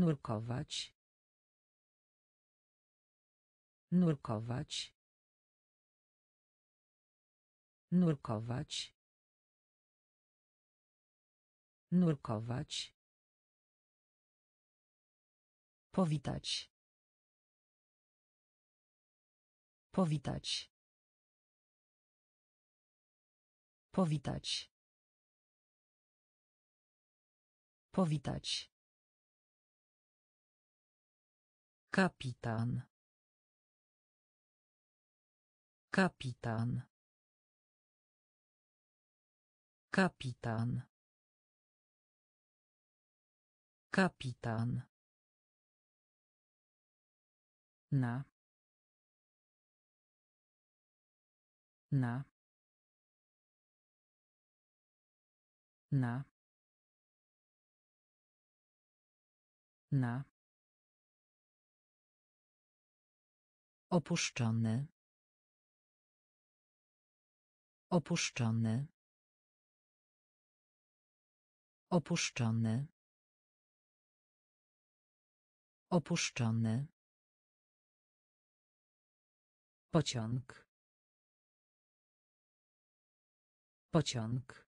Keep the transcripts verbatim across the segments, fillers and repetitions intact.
Nurkować. Nurkować. Nurkować. Nurkować. Powitać. Powitać. Powitać. Powitać. Kapitan. Kapitan. Kapitan. Kapitan. Na. Na. Na. Na. Opuszczony. Opuszczony. Opuszczony. Opuszczony. Pociąg. Pociąg.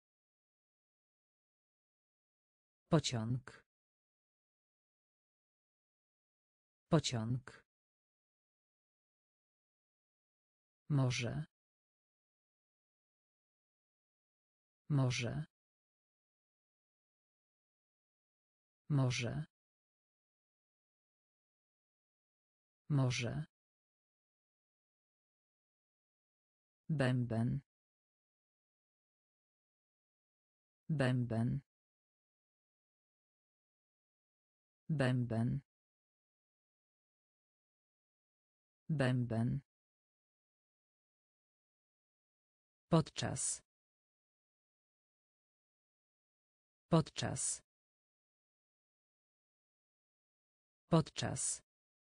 Pociąg. Pociąg. Może. Może. Może. Może. Bęben. Bęben. Bęben. Bęben. Podczas. Podczas. Podczas.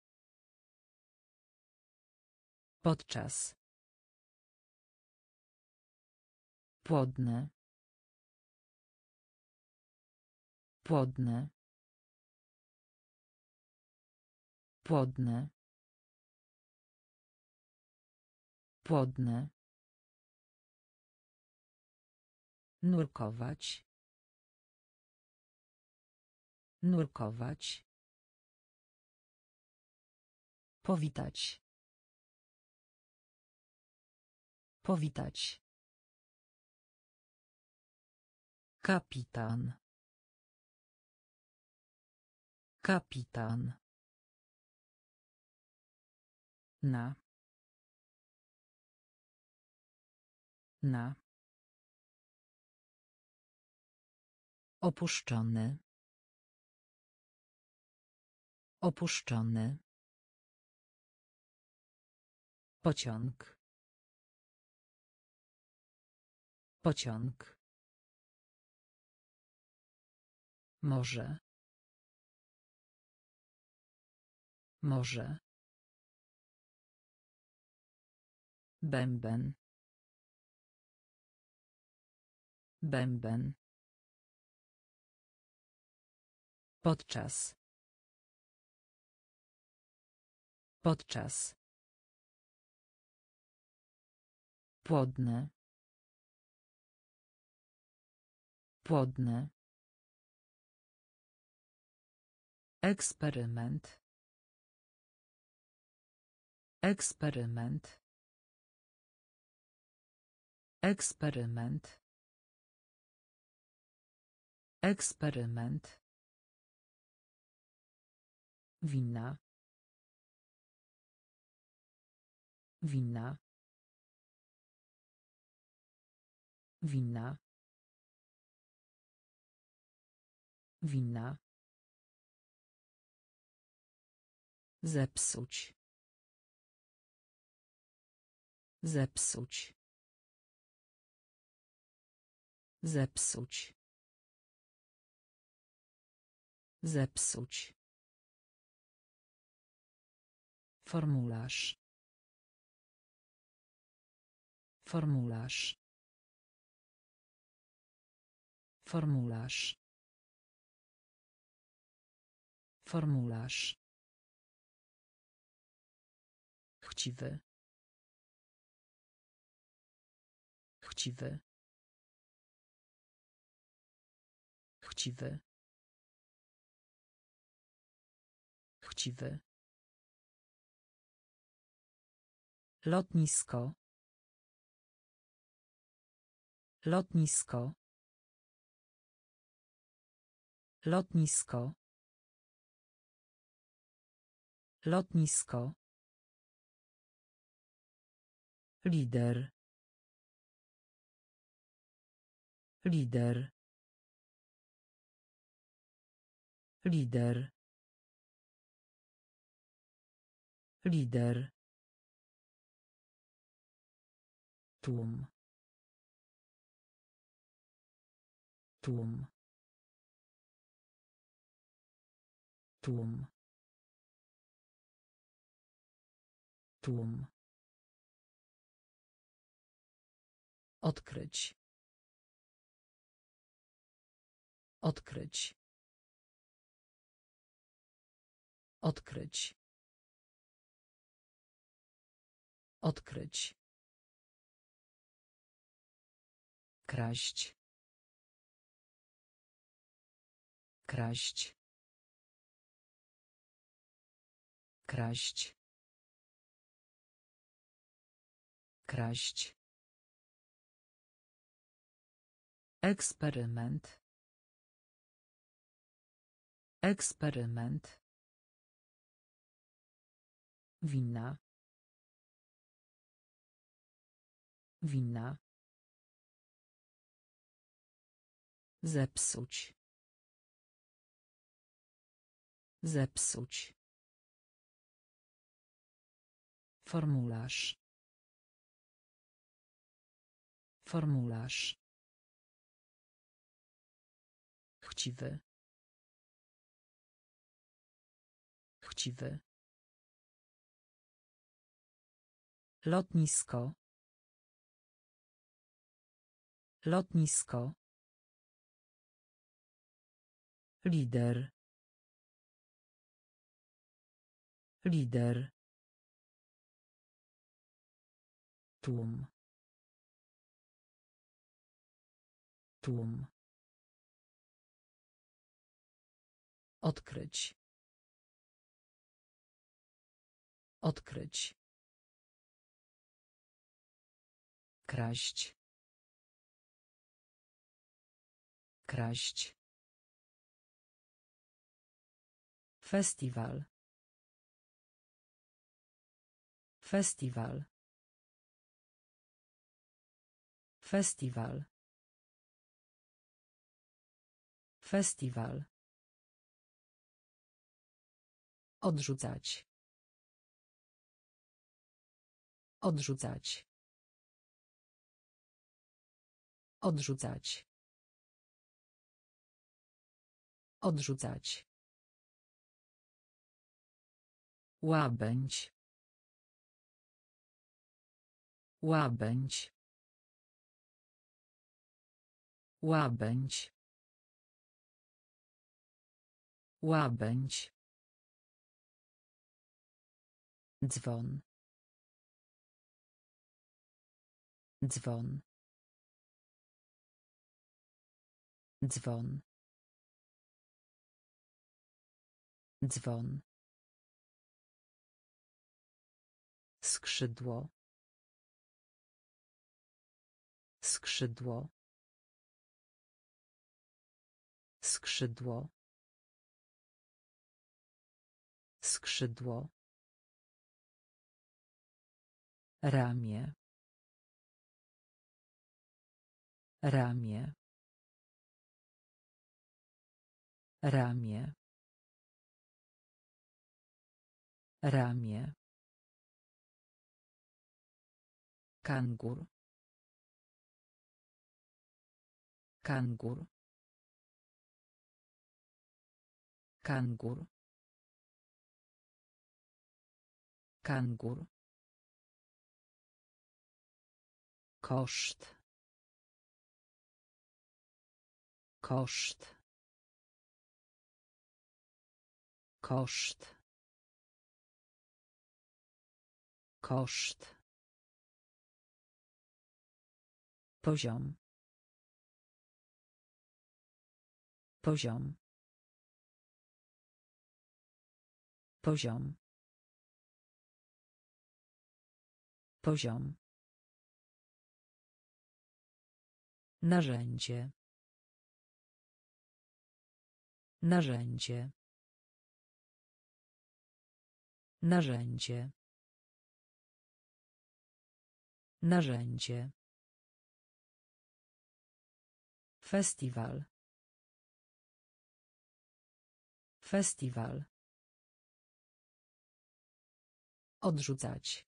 Podczas. Płodne. Płodne. Płodne. Płodne. Nurkować. Nurkować. Powitać. Powitać. Kapitan. Kapitan. Na. Na. Opuszczony. Opuszczony. Pociąg. Pociąg. Może. Może. Bęben. Bęben. Podczas. Podczas. Płodne. Płodne. Eksperyment. Eksperyment. Eksperyment. Eksperyment. Winna. Winna. Winna. Winna. Zepsuć. Zepsuć. Zepsuć. Zepsuć. Formularz. Formularz. Formularz. Formularz. Chciwy. Chciwy. Chciwy. Chciwy. Lotnisko. Lotnisko. Lotnisko. Lotnisko. Lider. Lider. Lider. Lider. Tłum. Tłum. Tłum. Tłum. Odkryć. Odkryć. Odkryć. Odkryć. Kraść. Kraść. Kraść. Kraść. Eksperyment. Eksperyment. Winna. Winna. Zepsuć. Zepsuć. Formularz. Formularz. Chciwy. Chciwy. Lotnisko. Lotnisko. Lider. Lider. Tłum. Tłum. Odkryć. Odkryć. Kraść. Kraść. Festiwal. Festiwal. Festiwal. Festiwal. Odrzucać. Odrzucać. Odrzucać. Odrzucać. Łabędź. Łabędź. Łabędź. Łabędź. Dzwon. Dzwon. Dzwon. Dzwon. Skrzydło. Skrzydło. Skrzydło. Skrzydło. Ramię. Ramię. Ramię. Ramię. Kangur. Kangur. Kangur. Kangur. Koszt. Koszt. Koszt. Koszt. Poziom. Poziom. Poziom. Poziom. Narzędzie. Narzędzie. Narzędzie. Narzędzie. Festiwal. Festiwal. Odrzucać.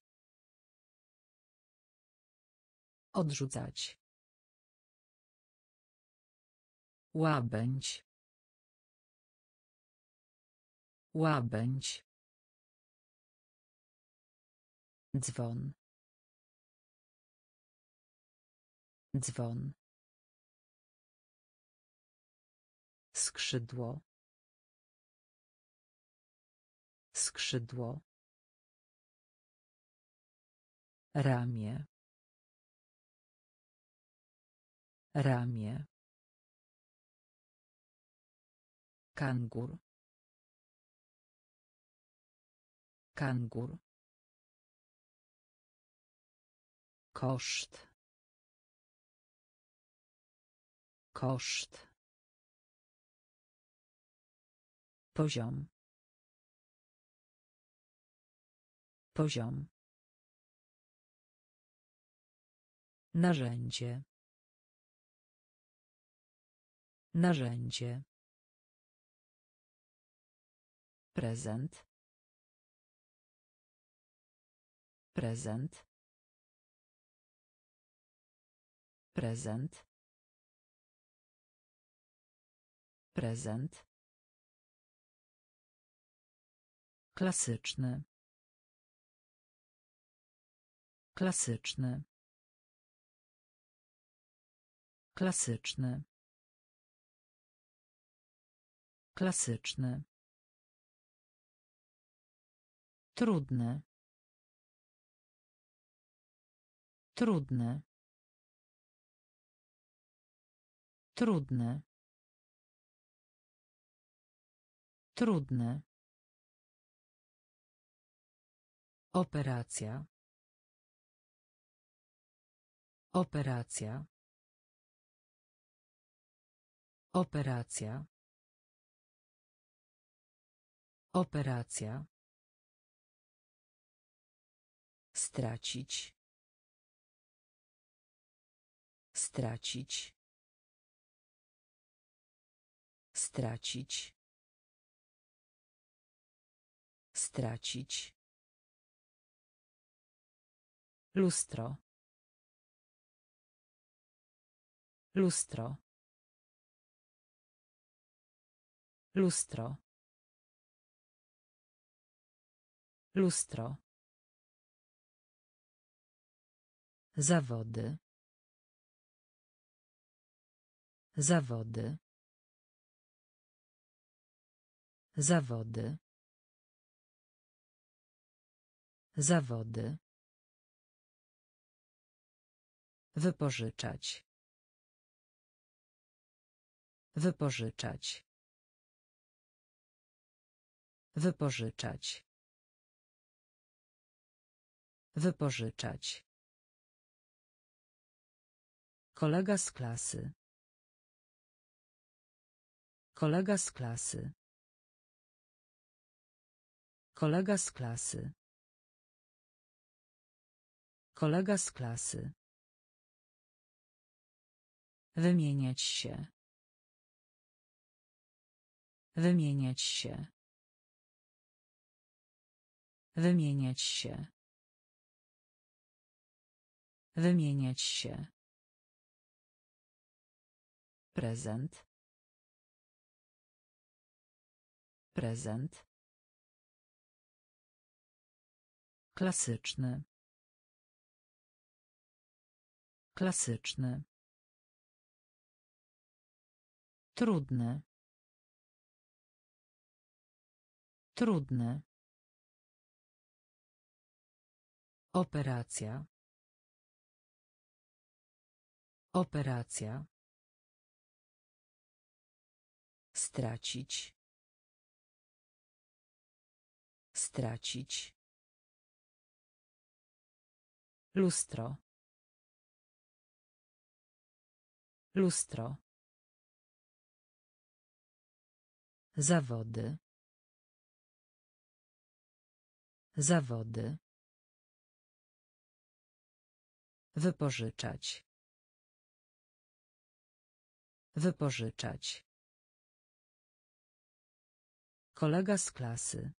Odrzucać. Łabędź. Łabędź. Dzwon. Dzwon. Skrzydło. Skrzydło. Ramię. Ramię. Kangur. Kangur. Koszt. Koszt. Poziom. Poziom. Narzędzie. Narzędzie. Prezent. Prezent. Prezent. Prezent. Klasyczny. Klasyczny. Klasyczny. Klasyczny. Trudne. Trudne. Trudne. Trudne. Operacja. Operacja. Operacja. Operacja. Stracić. Stracić. Stracić. Stracić. Lustro. Lustro. Lustro. Lustro. Zawody. Zawody. Zawody. Zawody. Wypożyczać. Wypożyczać. Wypożyczać. Wypożyczać. Kolega z klasy. Kolega z klasy. Kolega z klasy. Kolega z klasy. Wymieniać się. Wymieniać się. Wymieniać się. Wymieniać się. Prezent. Prezent. Klasyczny. Klasyczny. Trudne. Trudny. Operacja. Operacja. Stracić. Stracić. Lustro. Lustro. Zawody. Zawody. Wypożyczać. Wypożyczać. Kolega z klasy.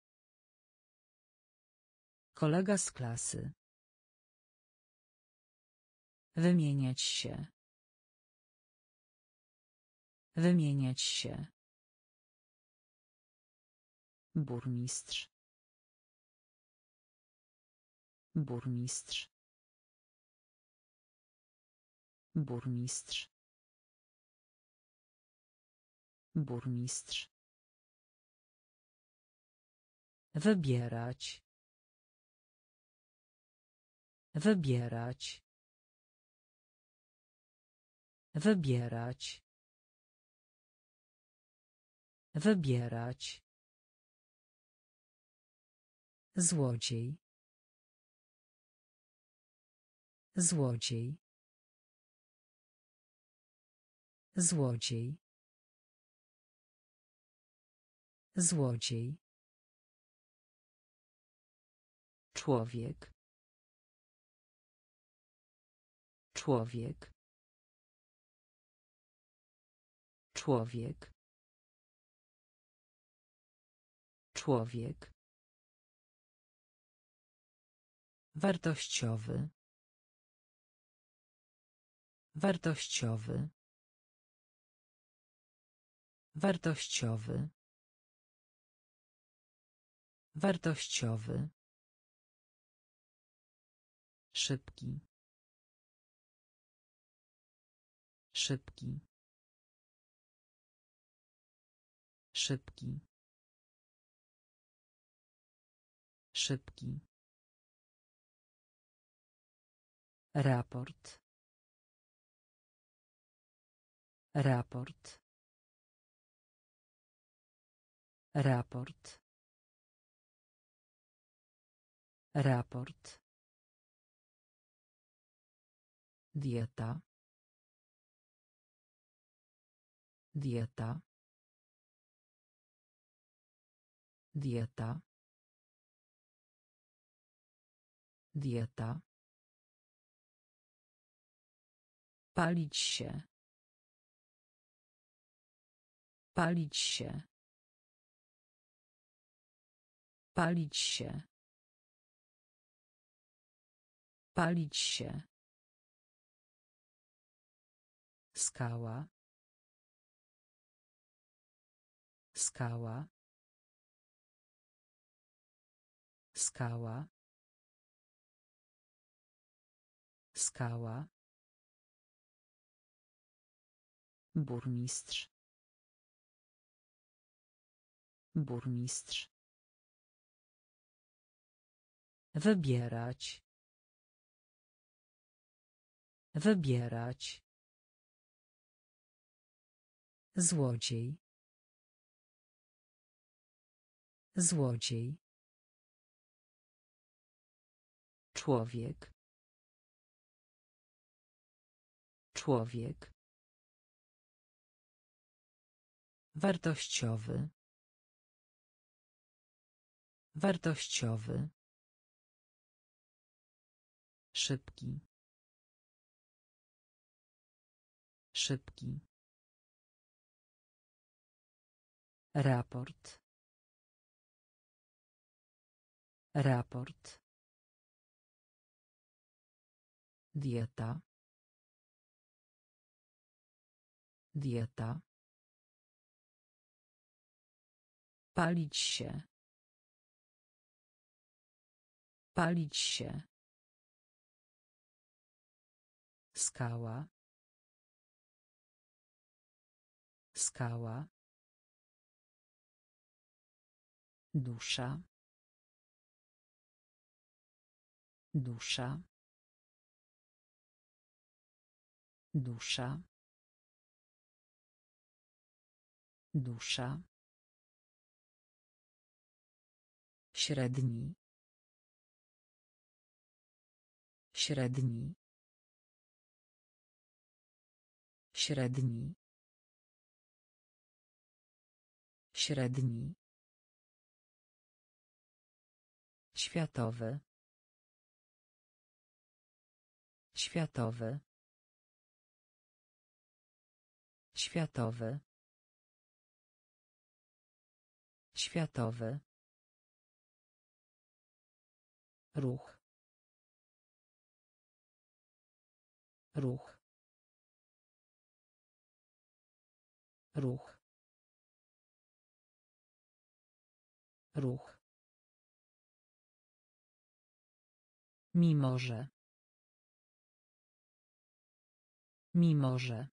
Kolega z klasy. Wymieniać się. Wymieniać się. Burmistrz. Burmistrz. Burmistrz. Burmistrz. Wybierać. Wybierać. Wybierać. Wybierać. Złodziej. Złodziej. Złodziej. Złodziej. Człowiek. Człowiek. Człowiek. Człowiek. Wartościowy. Wartościowy. Wartościowy. Wartościowy. Szybki. Szybki. Szybki. Szybki. Raport. Raport. Raport. Raport. Dieta. Dieta. Dieta. Dieta. Palić się. Palić się. Palić się. Palić się. Skała. Skała. Skała. Skała. Burmistrz. Burmistrz. Wybierać. Wybierać. Złodziej. Złodziej. Człowiek. Człowiek. Wartościowy. Wartościowy. Szybki. Szybki. Raport. Raport. Dieta. Dieta. Palić się. Palić się. Skała. Skała. Dusza. Dusza. Dusza. Dusza. Średni. Średni. Średni. Średni. Światowy. Światowy. Światowy. Światowy. Ruch. Ruch. Ruch. Ruch. Mimo że. Mimo że.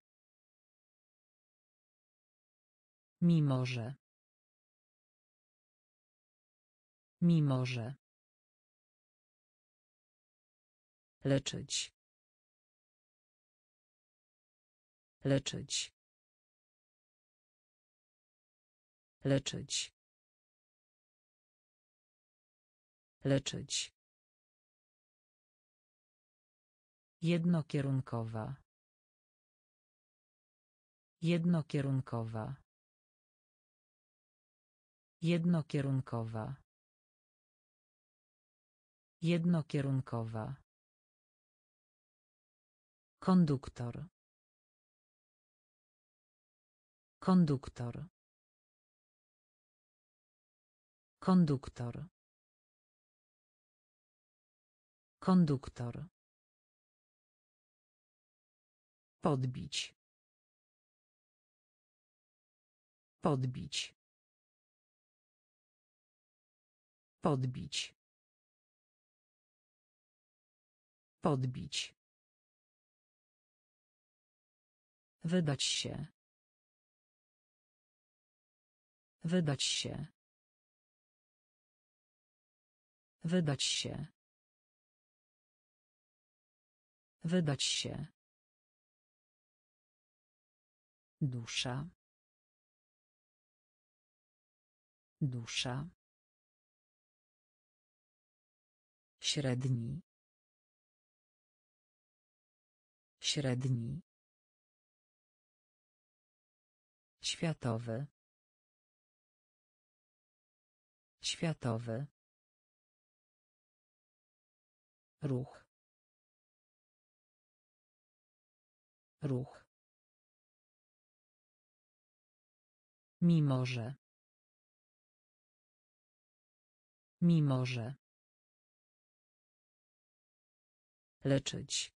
Mimo że. Mimo że. Leczyć. Leczyć. Leczyć. Leczyć. Jednokierunkowa. Jednokierunkowa. Jednokierunkowa. Jednokierunkowa. Konduktor. Konduktor. Konduktor. Konduktor. Podbić. Podbić. Podbić. Podbić. Wydać się. Wydać się. Wydać się. Wydać się. Dusza. Dusza. Średni. Średni. Światowy. Światowy. Ruch. Ruch. Mimo że. Mimo że. Leczyć.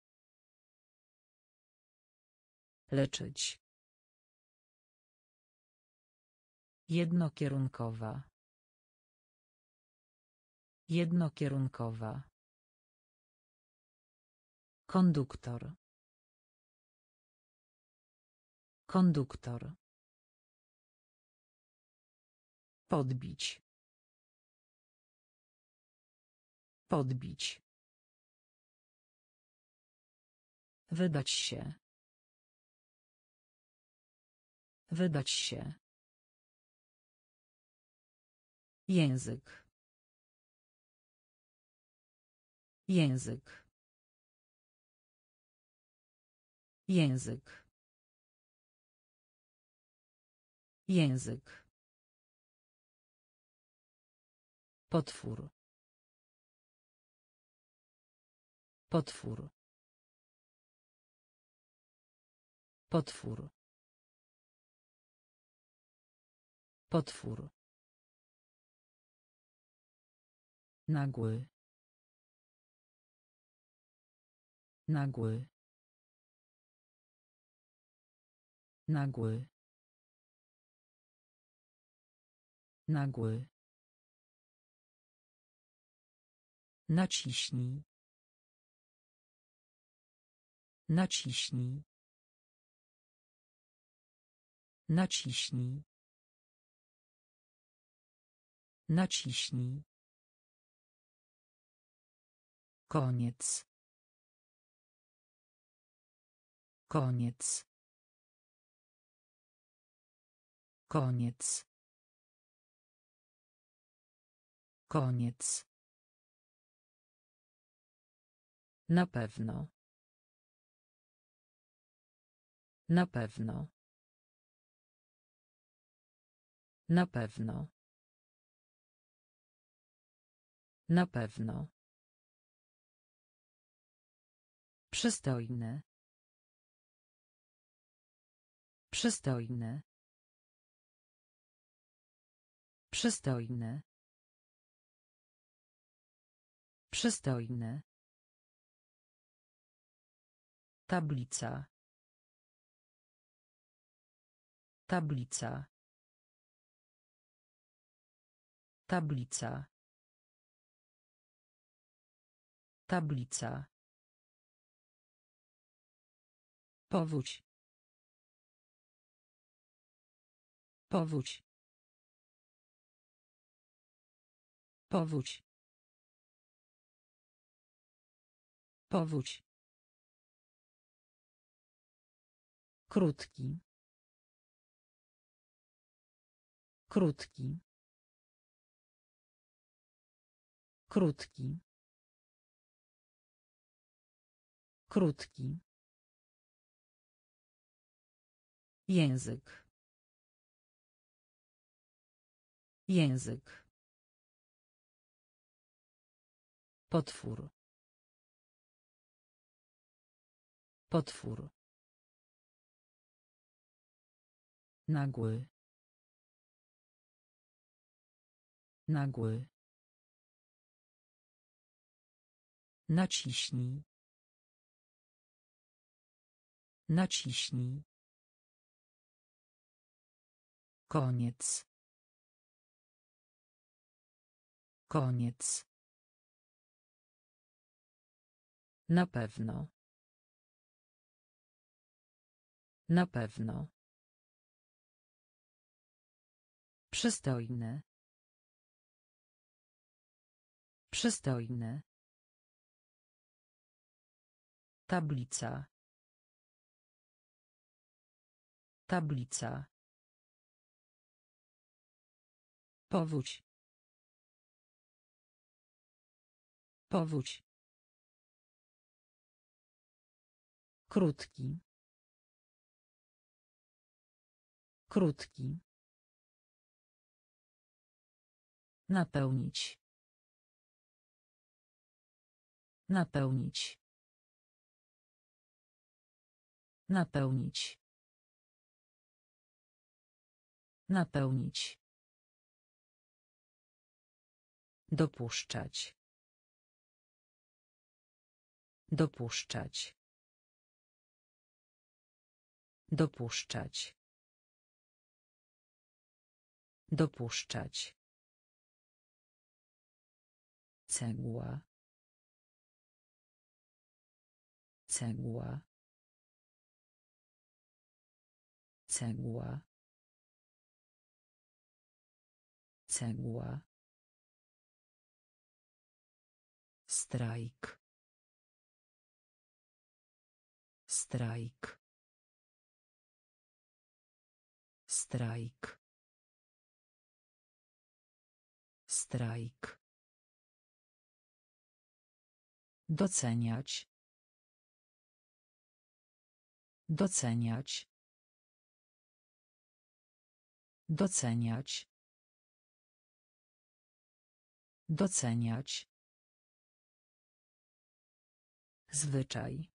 Leczyć. Jednokierunkowa. Jednokierunkowa. Konduktor. Konduktor. Podbić. Podbić. Wydać się. Wydać się. Język. Język. Język. Język. Potwór. Potwór. Potwór. Potwór. Nagły. Nagły. Nagły. Nagły. Naciśnij. Naciśnij. Naciśnij. Naciśnij. Koniec. Koniec. Koniec. Koniec. Na pewno. Na pewno. Na pewno. Na pewno. Przystojny. Przystojny. Przystojny. Przystojny. Tablica. Tablica. Tablica. Tablica. Powódź. Powódź. Powódź. Powódź. Krótki. Krótki. Krótki. Krótki. Język. Język. Potwór. Potwór. Nagły. Nagły. Naciśnij. Naciśnij. Koniec. Koniec. Na pewno. Na pewno. Przystojny. Przystojny. Tablica. Tablica. Powódź. Powódź. Krótki. Krótki. Napełnić. Napełnić. Napełnić. Napełnić. Dopuszczać. Dopuszczać. Dopuszczać. Dopuszczać. Cegła. Cegła. Cegła. Cegła. Strajk. Strajk. Strajk. Strajk. Doceniać. Doceniać. Doceniać. Doceniać. Zwyczaj.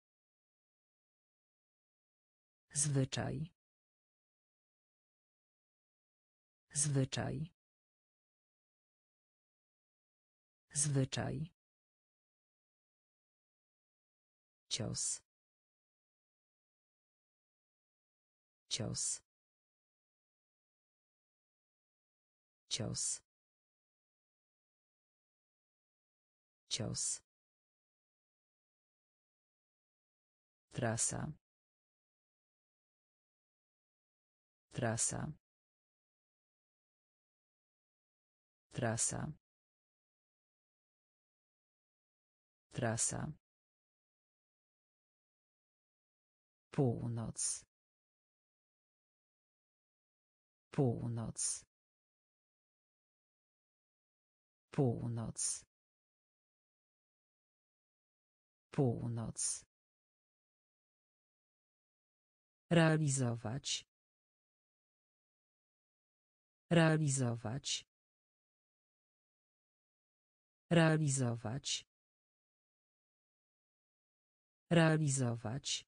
Zwyczaj. Zwyczaj. Zwyczaj. Cios. Cios. Cios. Cios. Trasa. Trasa. Trasa. Trasa. Północ. Północ. Północ. Północ. Realizować. Realizować. Realizować. Realizować.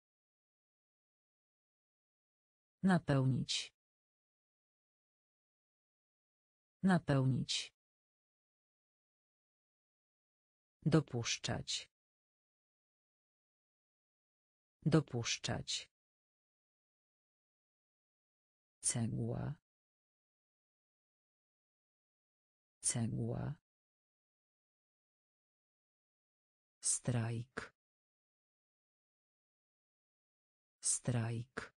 Napełnić. Napełnić. Dopuszczać. Dopuszczać. Cegła. Cegła. Strajk. Strajk.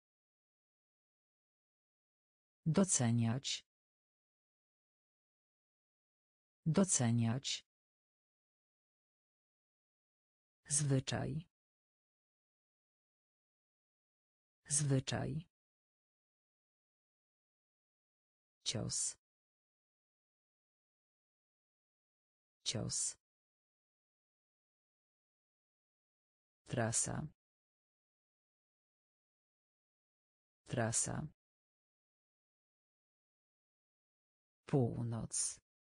Doceniać. Doceniać. Zwyczaj. Zwyczaj. Cios. Cios. Trasa. Trasa. Północ.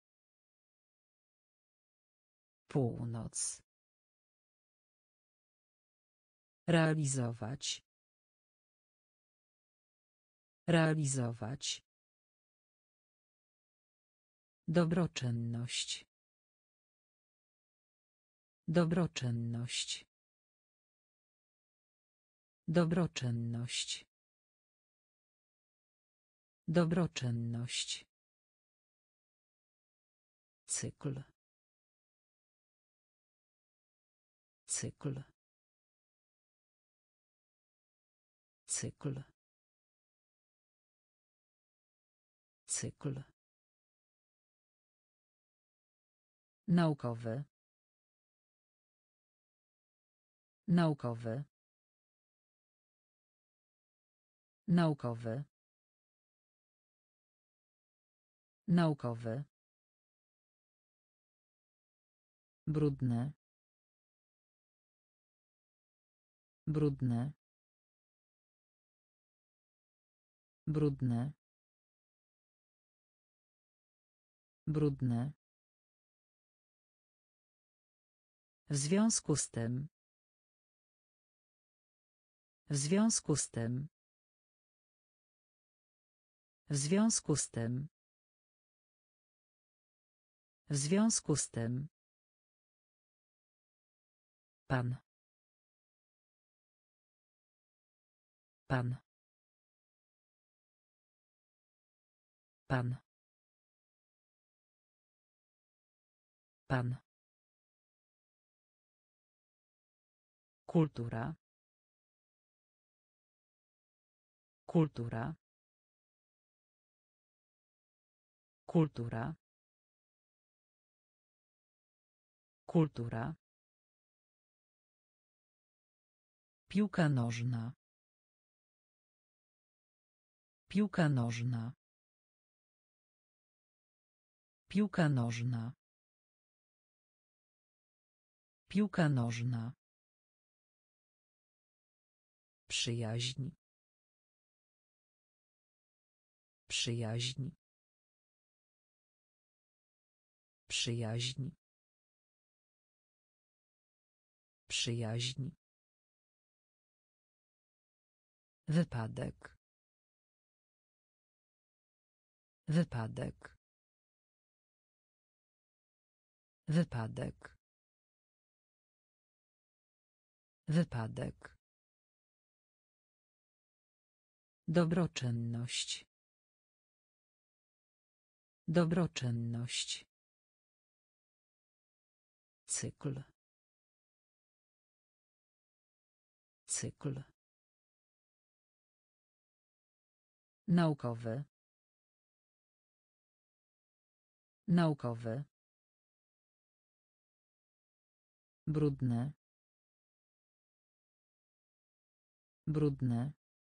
Północ. Realizować. Realizować. Dobroczynność. Dobroczynność. Dobroczynność. Dobroczynność. Cykl. Cykl. Cykl. Cykl. Naukowy. Naukowy. Naukowy. Naukowy. Brudne. Brudne. Brudne. Brudne. W związku z tym. W związku z tym. W związku z tym. W związku z tym. Pan. Pan. Pan. Pan. Kultura. Kultura. Kultura. Kultura. Piłka nożna. Piłka nożna. Piłka nożna. Piłka nożna. Przyjaźń. Przyjaźń. Przyjaźń. Przyjaźń. Wypadek. Wypadek. Wypadek. Wypadek. Dobroczynność. Dobroczynność. Cykl. Cykl. Naukowy. Naukowy. Brudny. Brudny.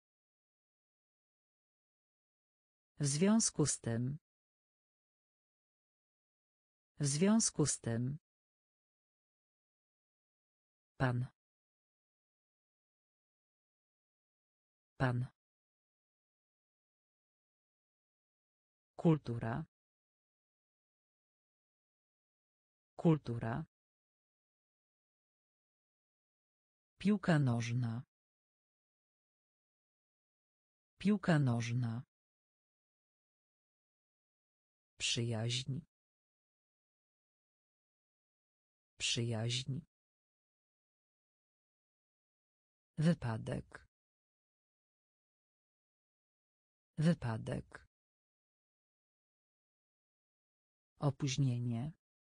W związku z tym. W związku z tym. Pan. Pan. Kultura. Kultura. Piłka nożna. Piłka nożna. Przyjaźń. Przyjaźń. Wypadek. Wypadek. Opóźnienie.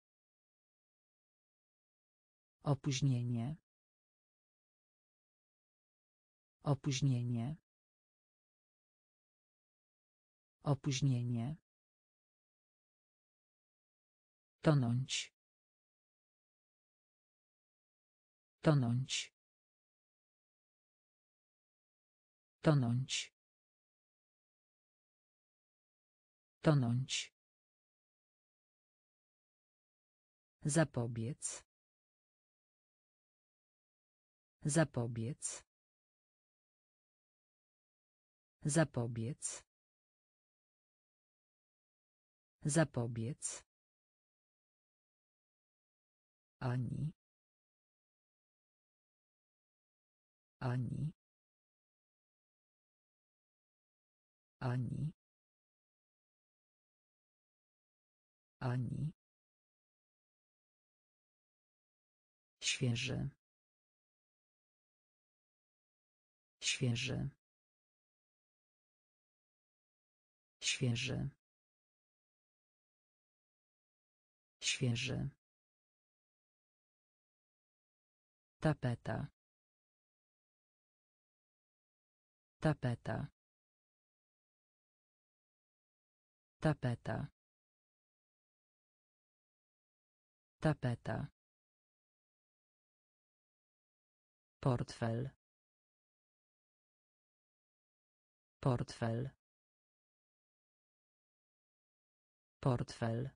Opóźnienie. Opóźnienie. Opóźnienie. Tonąć. Tonąć. Tonąć. Tonąć. Zapobiec. Zapobiec. Zapobiec. Zapobiec. Ani. Ani. Ani. Ani. Świeży. Świeży. Świeży. Świeży. Tapeta. Tapeta. Tapeta. Tapeta. Portfel. Portfel. Portfel.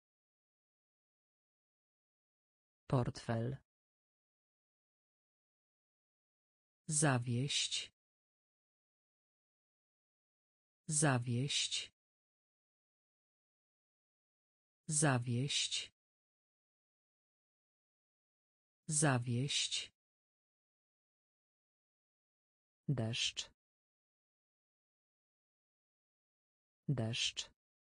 Portfel. Zawieść. Zawieść. Zawieść. Zawieść. Deszcz. Deszcz.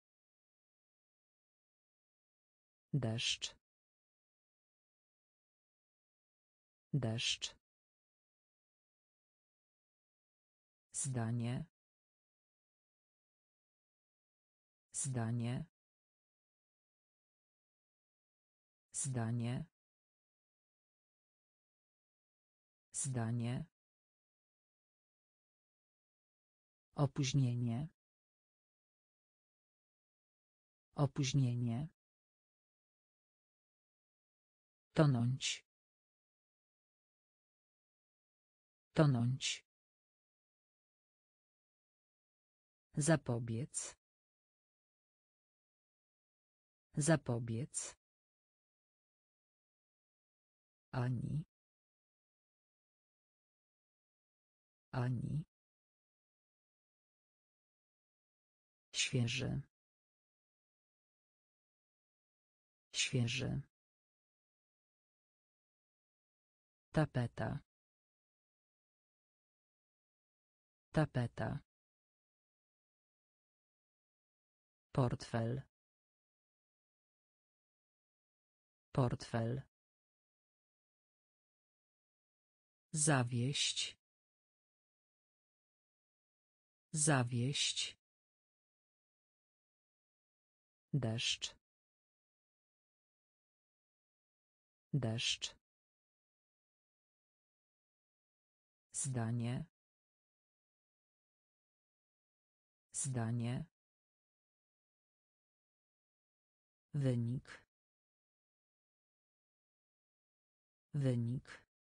Deszcz. Deszcz. Zdanie. Zdanie. Zdanie. Zdanie. Opóźnienie. Opóźnienie. Tonąć. Tonąć. Zapobiec. Zapobiec. Ani. Ani. Świeży. Świeży. Tapeta. Tapeta. Portfel. Portfel. Zawieść. Zawieść. Deszcz. Deszcz. Zdanie. Zdanie. Wynik. Wynik.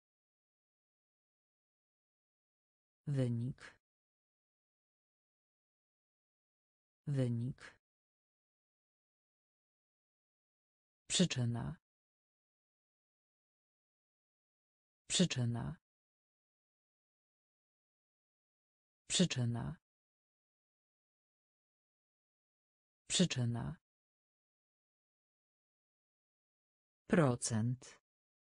Wynik. Wynik. Przyczyna. Przyczyna. Przyczyna. Przyczyna. Procent.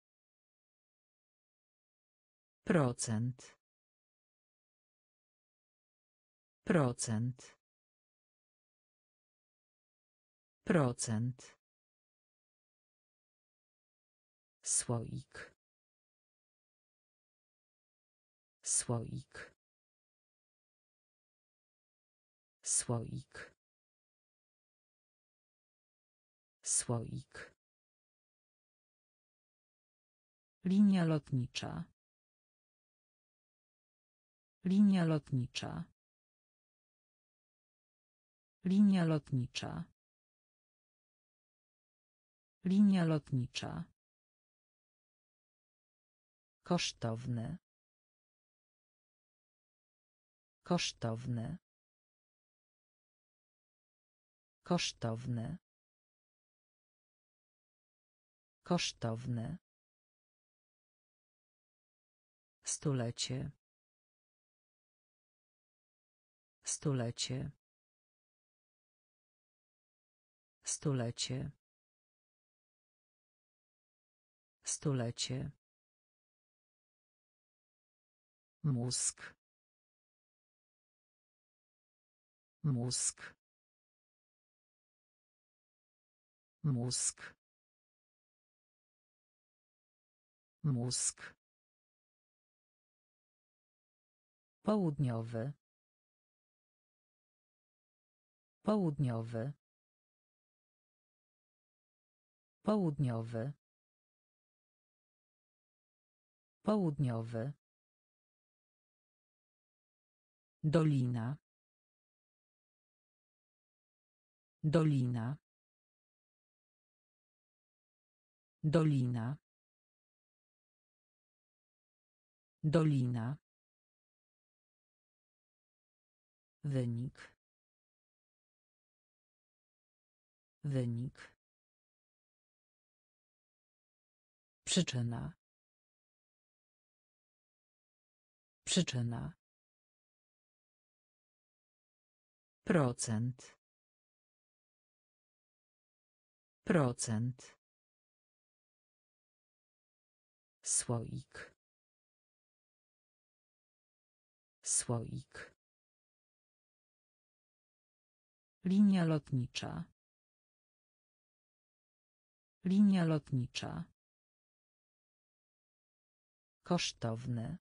Procent. Procent. Procent. Słoik. Słoik. Słoik. Słoik. Linia lotnicza. Linia lotnicza. Linia lotnicza. Linia lotnicza. Kosztowny. Kosztowny. Kosztowny. Kosztowny. Stulecie. Stulecie. Stulecie. Stulecie. Mózg. Mózg. Mózg. Mózg. Południowy. Południowy. Południowy. Południowy. Dolina. Dolina. Dolina. Dolina. Wynik. Wynik. Przyczyna. Przyczyna. Procent. Procent. Słoik. Słoik. Linia lotnicza. Linia lotnicza. Kosztowny.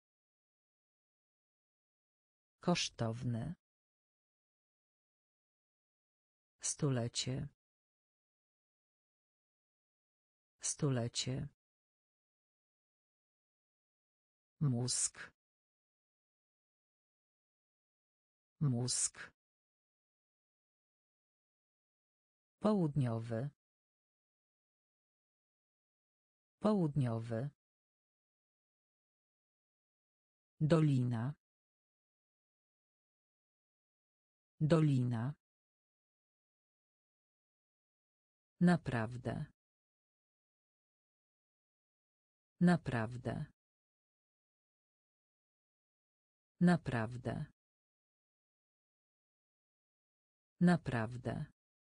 Kosztowny. Stulecie. Stulecie. Mózg. Mózg. Południowy. Południowy. Dolina. Dolina. Naprawdę. Naprawdę. Naprawdę. Naprawdę.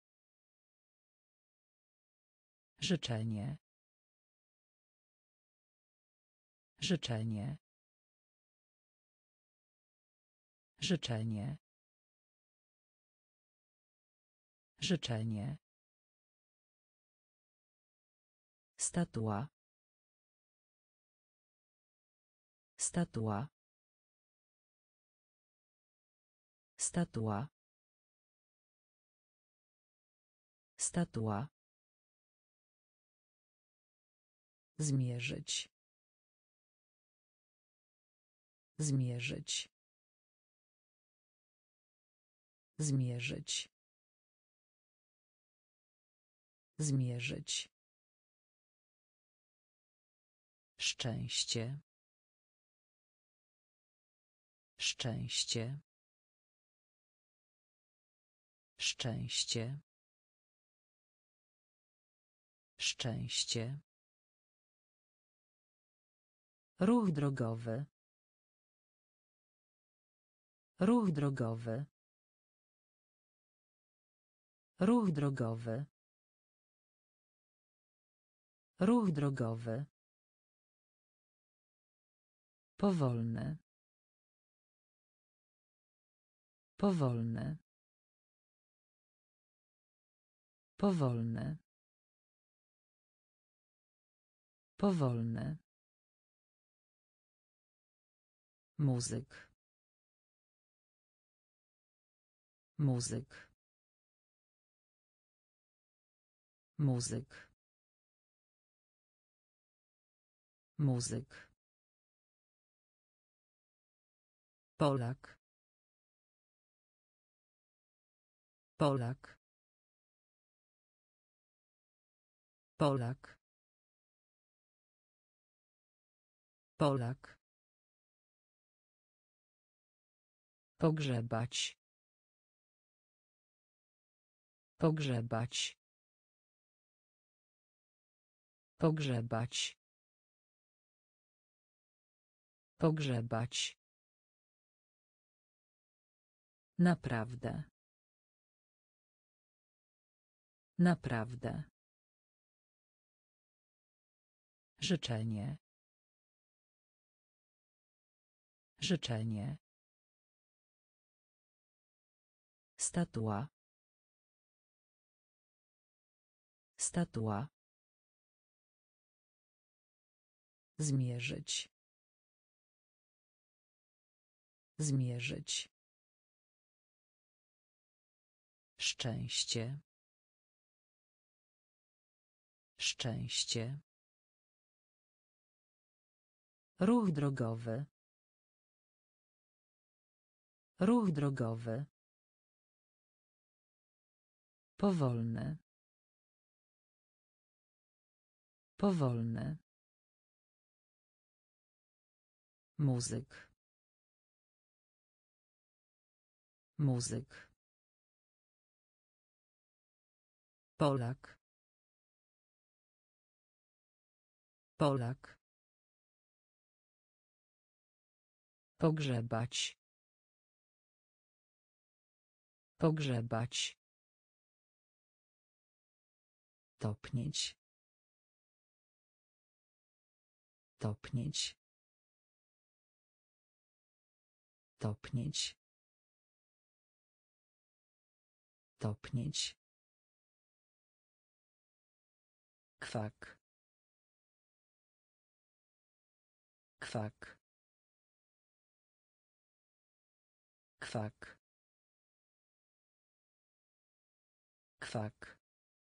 Życzenie. Życzenie. Życzenie. Życzenie. Statua. Statua. Statua. Statua. Zmierzyć. Zmierzyć. Zmierzyć. Zmierzyć. Szczęście. Szczęście. Szczęście. Szczęście. Ruch drogowy. Ruch drogowy. Ruch drogowy. Ruch drogowy. Powolny. Powolny. Powolny. Powolny. Muzyk. Muzyk. Muzyk. Muzyk. Polak. Polak. Polak. Polak. Pogrzebać. Pogrzebać. Pogrzebać. Pogrzebać. Naprawdę. Naprawdę. Życzenie. Życzenie. Statua. Statua. Zmierzyć. Zmierzyć. Szczęście. Szczęście. Ruch drogowy. Ruch drogowy. Powolny. Powolny. Muzyk. Muzyk. Polak. Polak. Pogrzebać. Pogrzebać. Topnieć. Topnieć. Topnieć. Topnieć. Kwak. Kwak. Kwak. Kwak.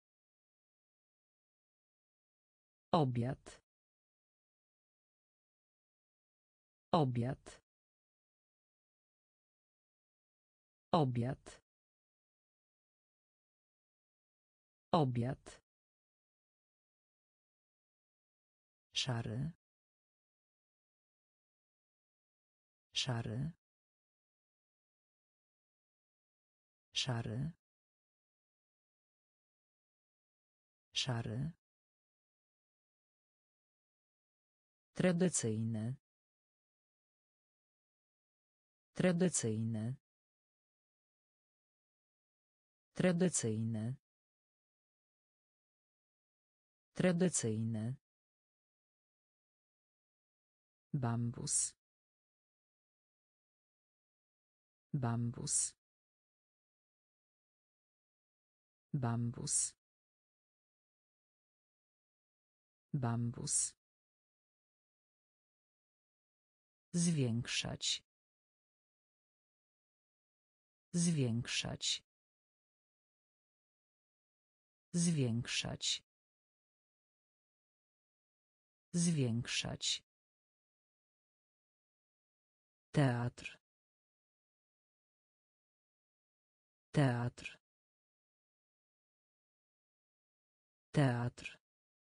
Obiad. Obiad. Obiad. Obiad. Szary. Szary. Szary. Szary. Tradycyjny. Tradycyjny. Tradycyjny. Tradycyjny. Bambus. Bambus. Bambus. Bambus. Zwiększać. Zwiększać. Zwiększać. Zwiększać. Teatr. Teatr. Teatr.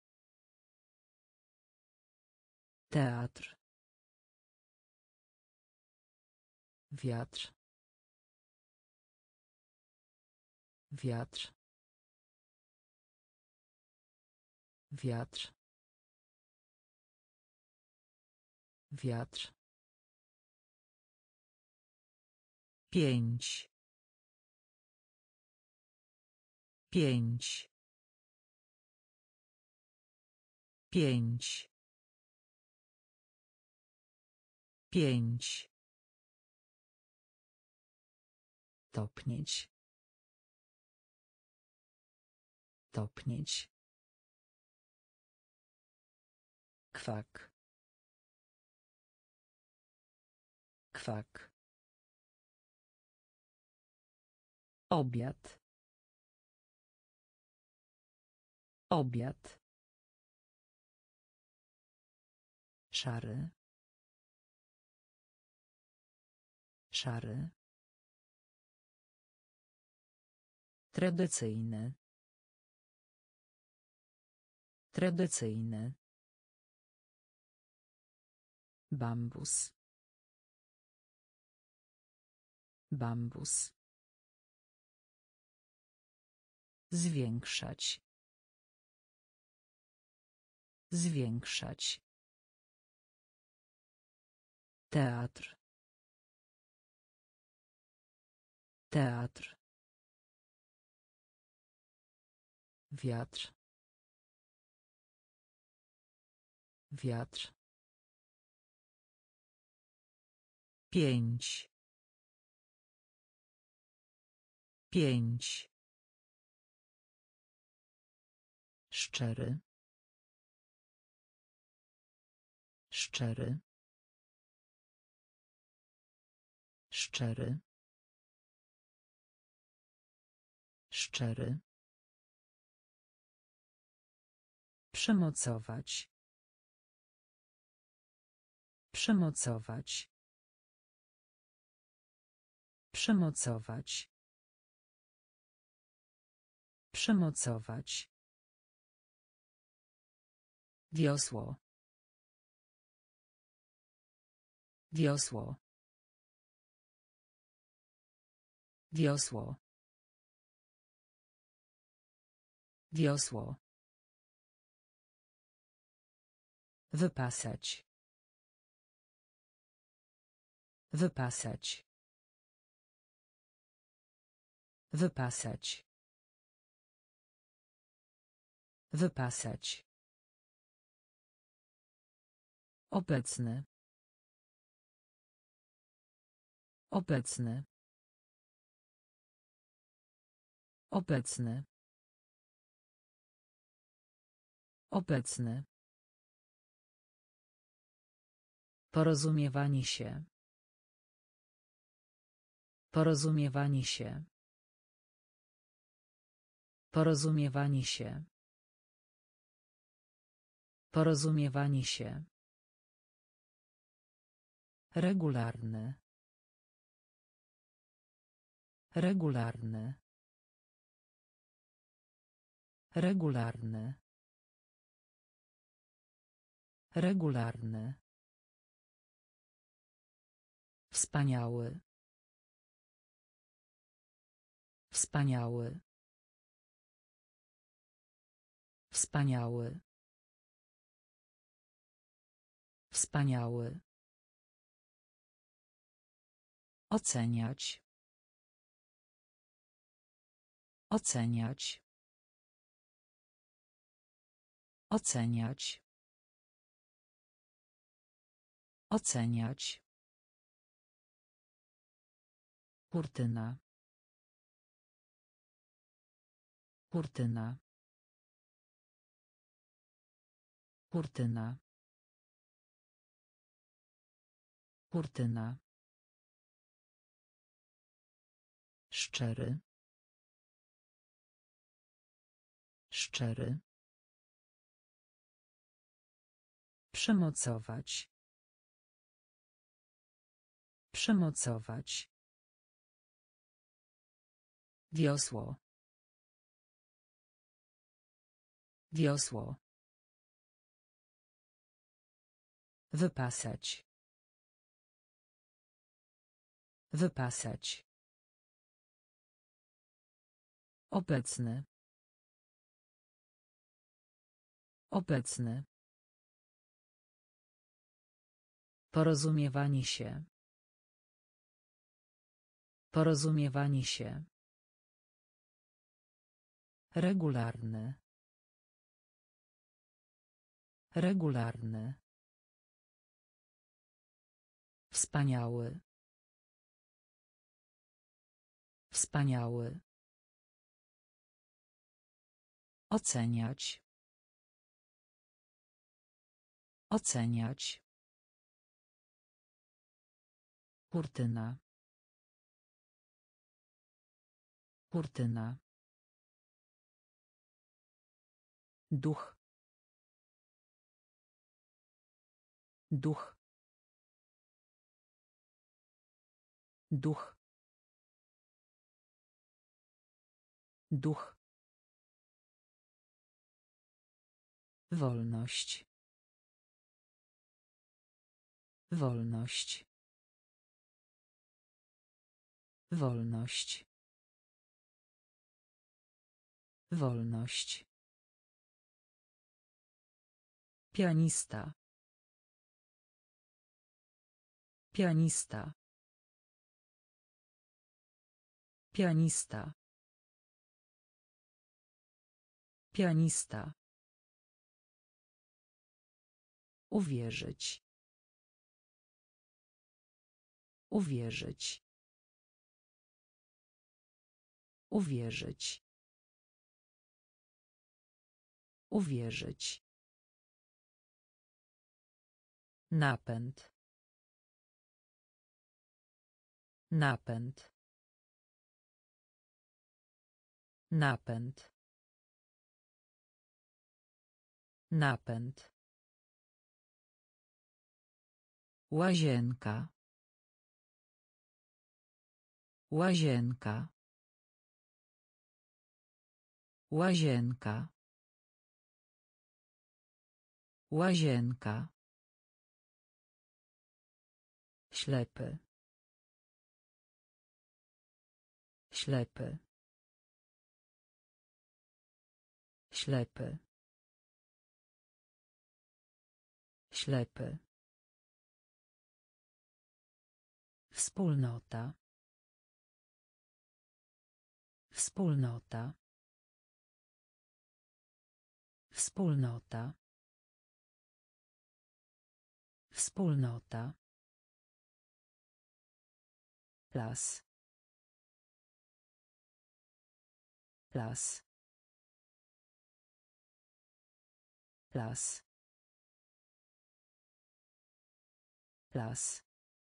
Teatr. Wiatr. Wiatr. Wiatr. Wiatr. Pięć. Pięć. Pięć. Pięć. Topnieć. Topnieć. Kwak. Kwak. Obiad. Obiad. Szary. Szary. Tradycyjny. Tradycyjny. Bambus. Bambus. Zwiększać. Zwiększać. Teatr. Teatr. Wiatr. Wiatr. Pięć. Pięć. Szczery. Szczery. Szczery. Szczery. Przymocować. Przymocować. Przymocować. Przymocować. Wiosło. Wiosło. Wiosło. Wiosło. Wypasać. Wypasać. Wypasać. Wypasać. Obecny. Obecny. Obecny. Obecny. Porozumiewanie się. Porozumiewanie się. Porozumiewanie się. Porozumiewanie się. Regularny. Regularny. Regularny. Regularny. Wspaniały. Wspaniały. Wspaniały. Wspaniały. Oceniać. Oceniać. Oceniać. Oceniać. Kurtyna. Kurtyna. Kurtyna. Kurtyna. Szczery. Szczery. Przymocować. Przymocować. Wiosło. Wiosło. Wypasać. Wypasać. Obecny. Obecny. Porozumiewanie się. Porozumiewanie się. Regularny. Regularny. Wspaniały. Wspaniały. Oceniać. Oceniać. Kurtyna. Kurtyna. Duch. Duch. Duch. Duch. Wolność. Wolność. Wolność. Wolność. Pianista. Pianista. Pianista. Pianista. Uwierzyć. Uwierzyć. Uwierzyć. Uwierzyć. Napęd. Napęd. Napęd. Napęd. Łazienka. Łazienka. Łazienka. Łazienka. Ślepy. Ślepy. Ślepy. Ślepy. Wspólnota. Wspólnota. Wspólnota. Wspólnota. Las. Las. Las. Las.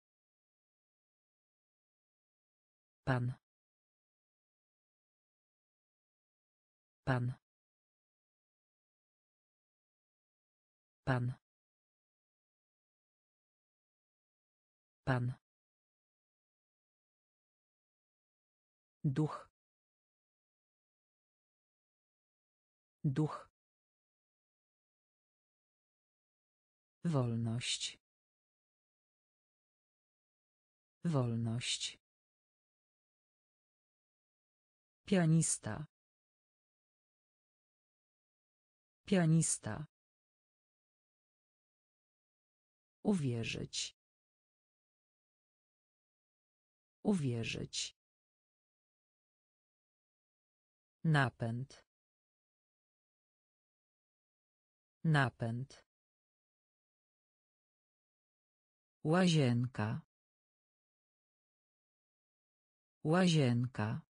Pan. Pan. Pan. Pan. Duch. Duch. Wolność. Wolność. Pianista. Pianista. Uwierzyć. Uwierzyć. Napęd. Napęd. Łazienka. Łazienka.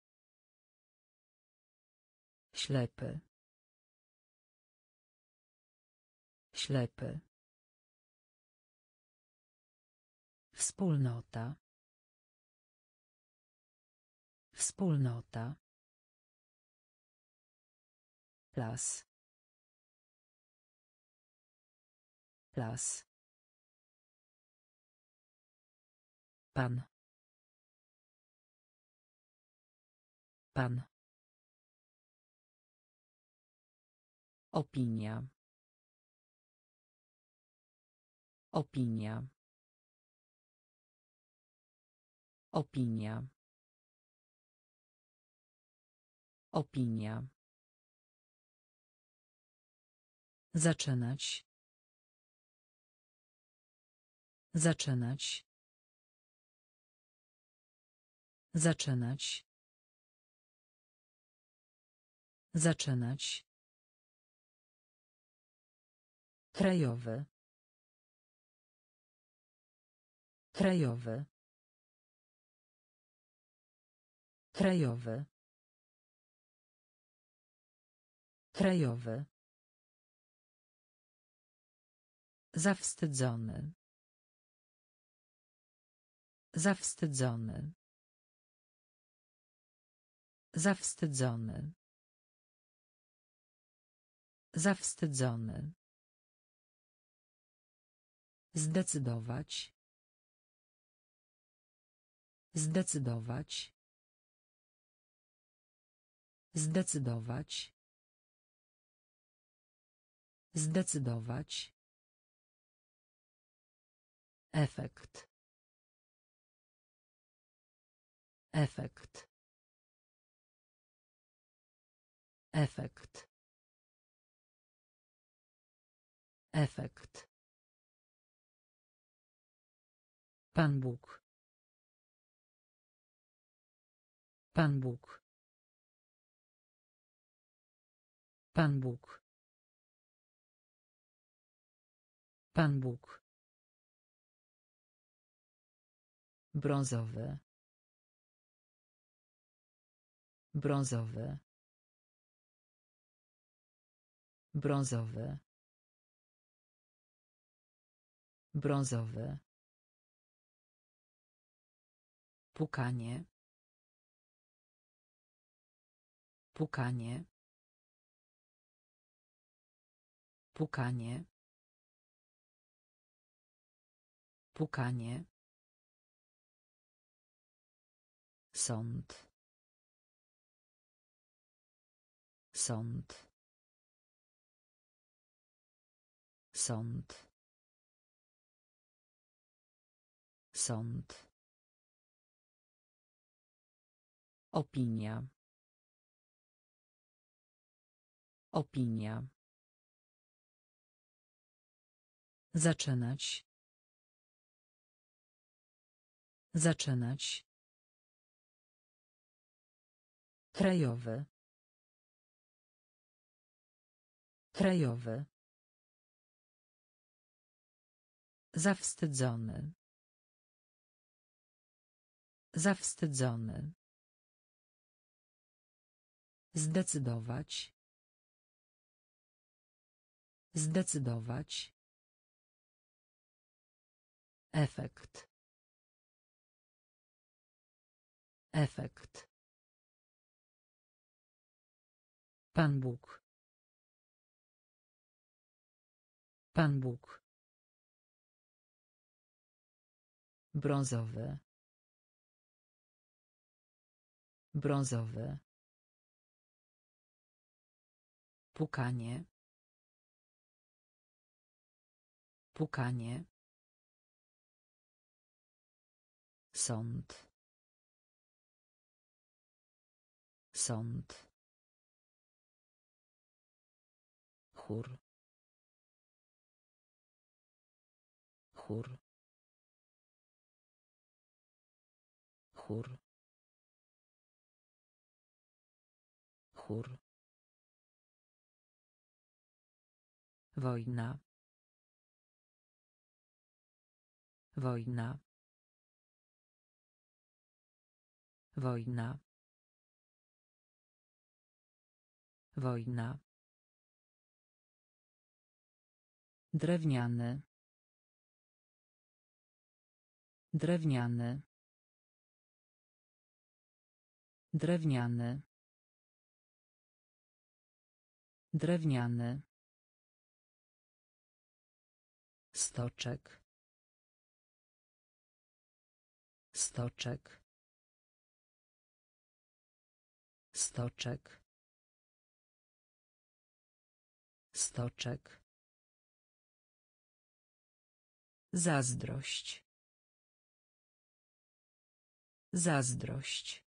Ślepy. Ślepy. Wspólnota. Wspólnota. Las. Las. Pan. Pan. Opinia. Opinia. Opinia. Opinia. Zaczynać. Zaczynać. Zaczynać. Zaczynać. Krajowy. Krajowy. Krajowy. Krajowy. Zawstydzony. Zawstydzony. Zawstydzony. Zawstydzony. Zdecydować. Zdecydować. Zdecydować. Zdecydować. Efekt. Efekt. Efekt. Efekt. Pan Bóg. Pan Bóg. Pan Bóg. Pan Bóg. Brązowy. Brązowy. Brązowy. Brązowy. Pukanie. Pukanie. Pukanie. Pukanie. Sąd. Sąd. Sąd. Sąd. Opinia. Opinia. Zaczynać. Zaczynać. Krajowy. Krajowy. Zawstydzony. Zawstydzony. Zdecydować. Zdecydować. Efekt. Efekt. Pan Bóg. Pan Bóg. Brązowy. Brązowy. Pukanie. Pukanie. Sąd. Sąd. Chór. Chór. Chór. Chór. Wojna. Wojna. Wojna. Wojna. Drewniany. Drewniany. Drewniany. Drewniany. Stoczek. Stoczek. Stoczek. Stoczek. Zazdrość. Zazdrość.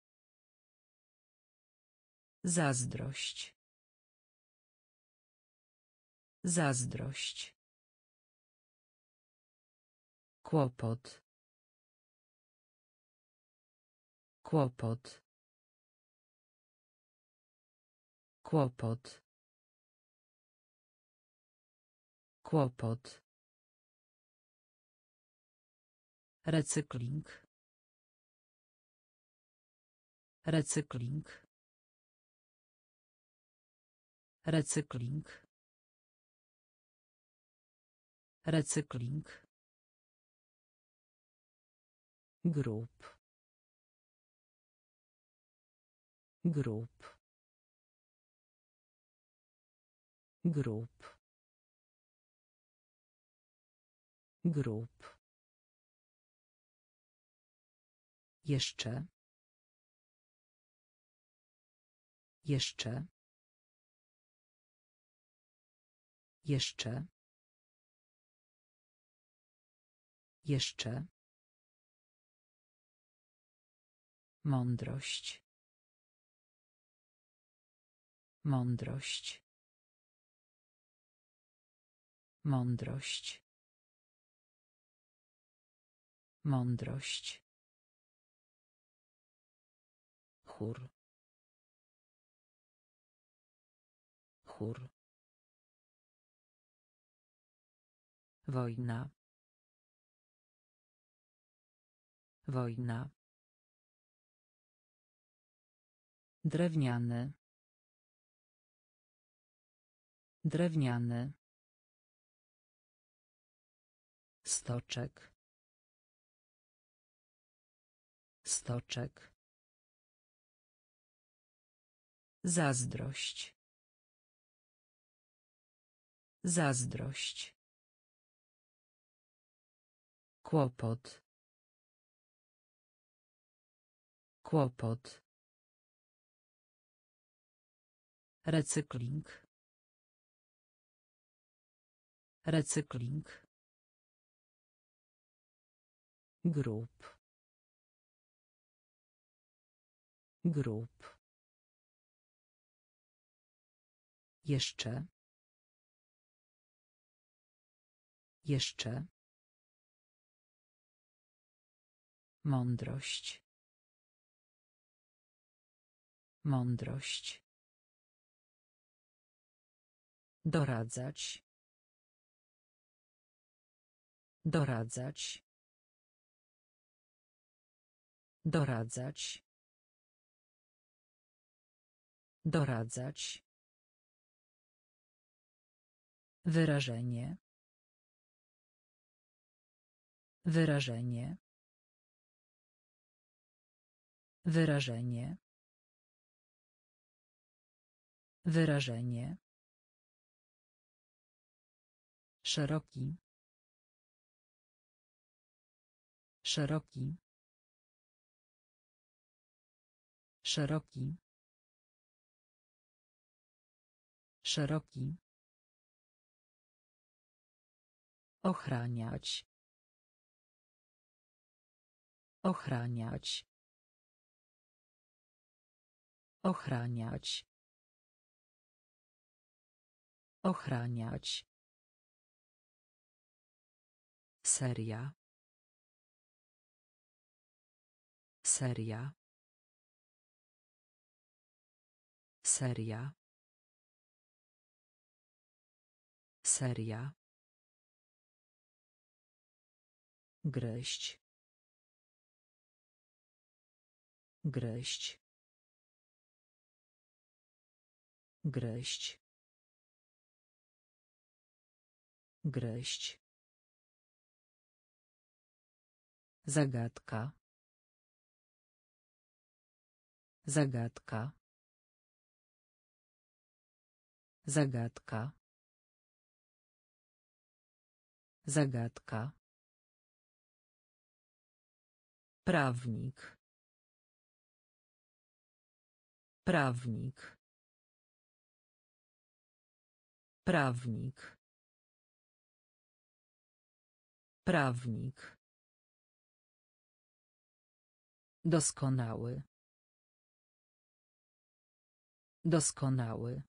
Zazdrość. Zazdrość. Kłopot. Kłopot. Kłopot. Kłopot. Recykling. Recykling. Recykling. Recykling. Grup. Grup. Grup. Grup. Jeszcze. Jeszcze. Jeszcze. Jeszcze. Mądrość. Mądrość. Mądrość. Mądrość. Chór. Chór. Wojna. Wojna. Drewniany. Drewniany. Stoczek. Stoczek. Zazdrość. Zazdrość. Kłopot. Kłopot. Recykling. Recykling. Grup. Grup. Jeszcze. Jeszcze. Mądrość. Mądrość. Doradzać. Doradzać. Doradzać. Doradzać. Wyrażenie. Wyrażenie. Wyrażenie. Wyrażenie. Szeroki. Szeroki. Szeroki. Szeroki. Ochraniać. Ochraniać. Ochraniać. Ochraniać. Seria. Seria. Seria. Seria. Gryźć. Gryźć. Gryźć. Gryźć. Zagadka. Zagadka. Zagadka. Zagadka. Prawnik. Prawnik. Prawnik. Prawnik. Doskonały. Doskonały.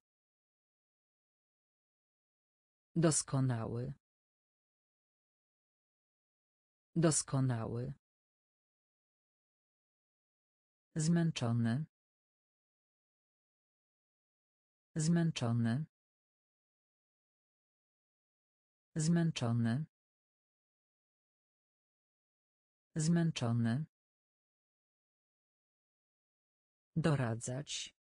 Doskonały. Doskonały. Zmęczony. Zmęczony. Zmęczony. Zmęczony. Doradzać.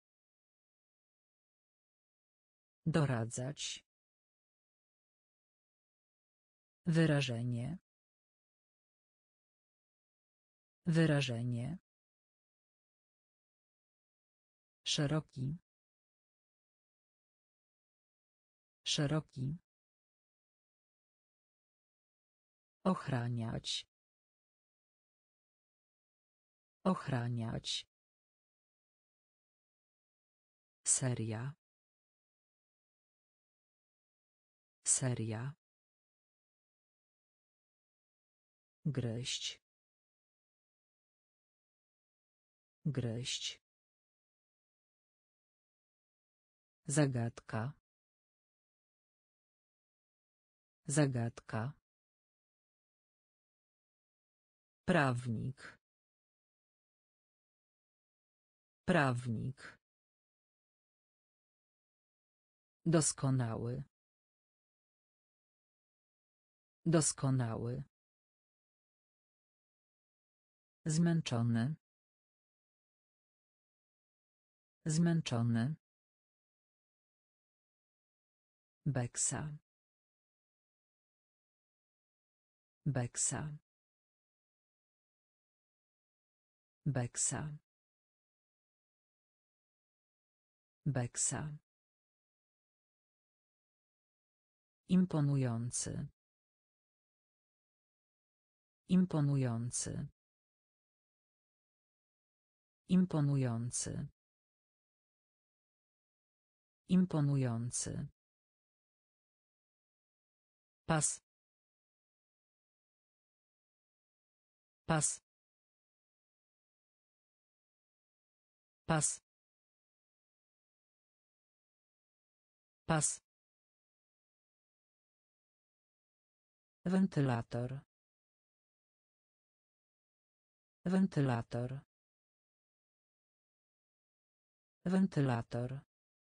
Doradzać. Wyrażenie. Wyrażenie. Szeroki. Szeroki. Ochraniać. Ochraniać. Seria. Seria. Gryźć. Gryźć. Zagadka. Zagadka. Prawnik. Prawnik. Doskonały. Doskonały. Zmęczony. Zmęczony. Beksa. Beksa. Beksa. Beksa. Imponujący. Imponujący. Imponujący. Imponujący. Pas. Pas. Pas. Pas. Wentylator. Wentylator. Wentylator.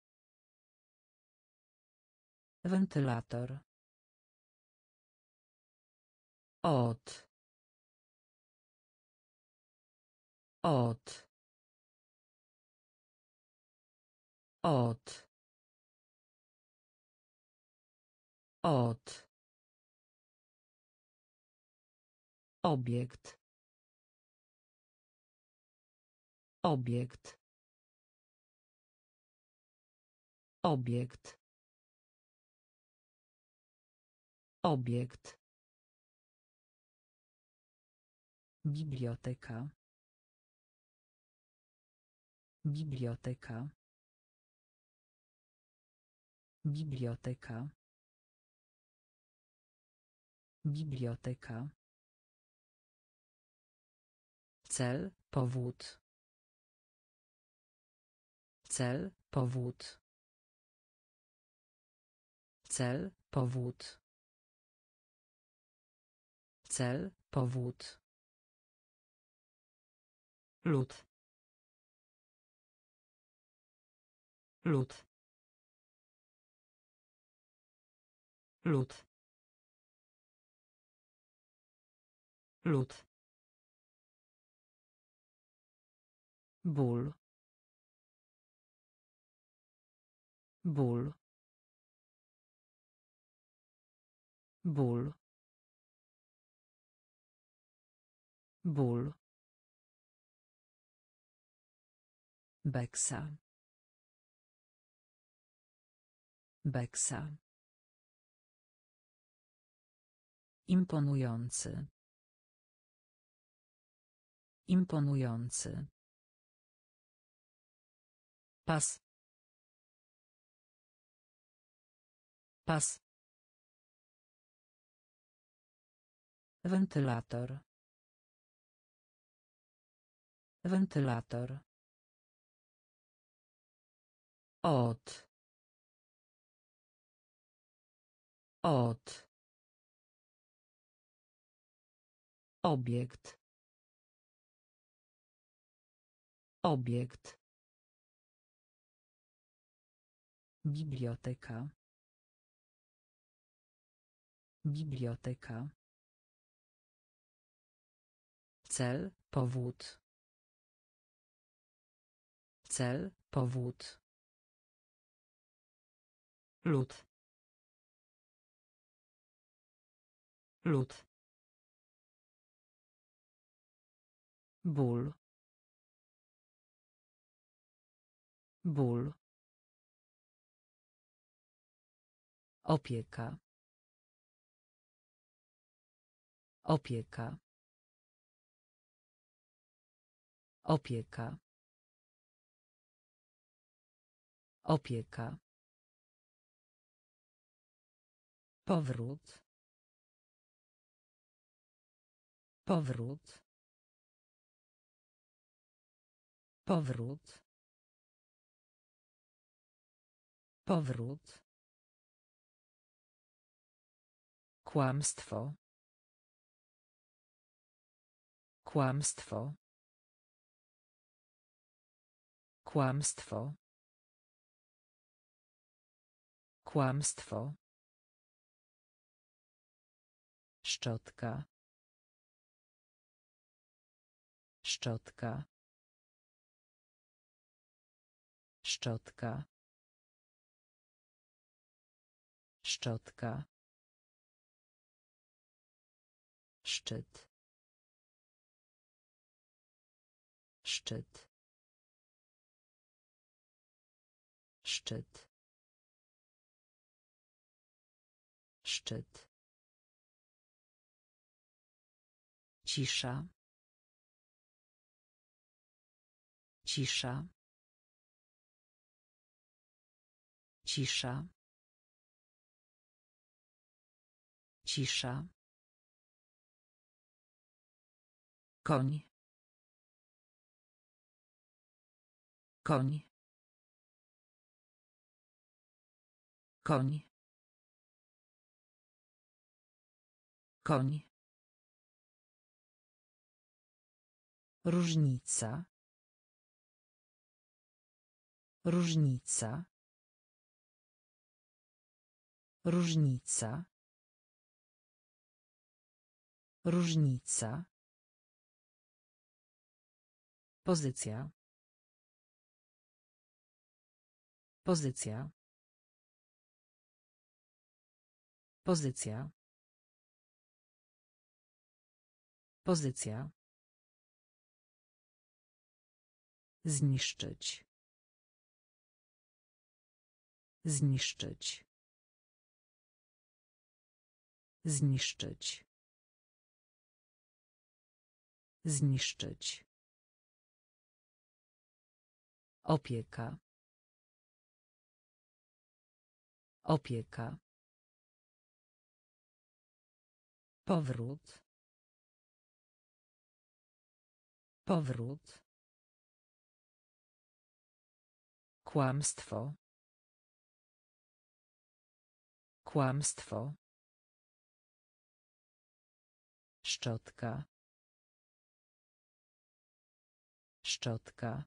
Wentylator. Od. Od. Od. Od. Obiekt. Obiekt. Obiekt. Obiekt. Biblioteka. Biblioteka. Biblioteka. Biblioteka. Cel, powód. Cel, powód. Cel, powód. Cel, powód. Lód. Lód. Lód. Lód. Ból. Ból. Ból. Ból. Beksa. Beksa. Imponujący. Imponujący. Pas. Pas. Wentylator. Wentylator. Od. Od. Obiekt. Obiekt. Biblioteka. Biblioteka. Cel, powód. Cel, powód. Lód. Lód. Ból. Ból. Opieka. Opieka. Opieka. Opieka. Powrót. Powrót. Powrót. Powrót. Kłamstwo. Kłamstwo. Kłamstwo. Kłamstwo. Szczotka. Szczotka. Szczotka. Szczotka. Szczyt. Szczyt. Szczyt. Szczyt. Cisza. Cisza. Cisza. Cisza. Koń. Koń. Koń. Koń. Różnica. Różnica. Różnica. Różnica. Pozycja. Pozycja. Pozycja. Pozycja. Zniszczyć. Zniszczyć. Zniszczyć. Zniszczyć. Opieka. Opieka. Powrót. Powrót. Kłamstwo. Kłamstwo. Szczotka. Szczotka.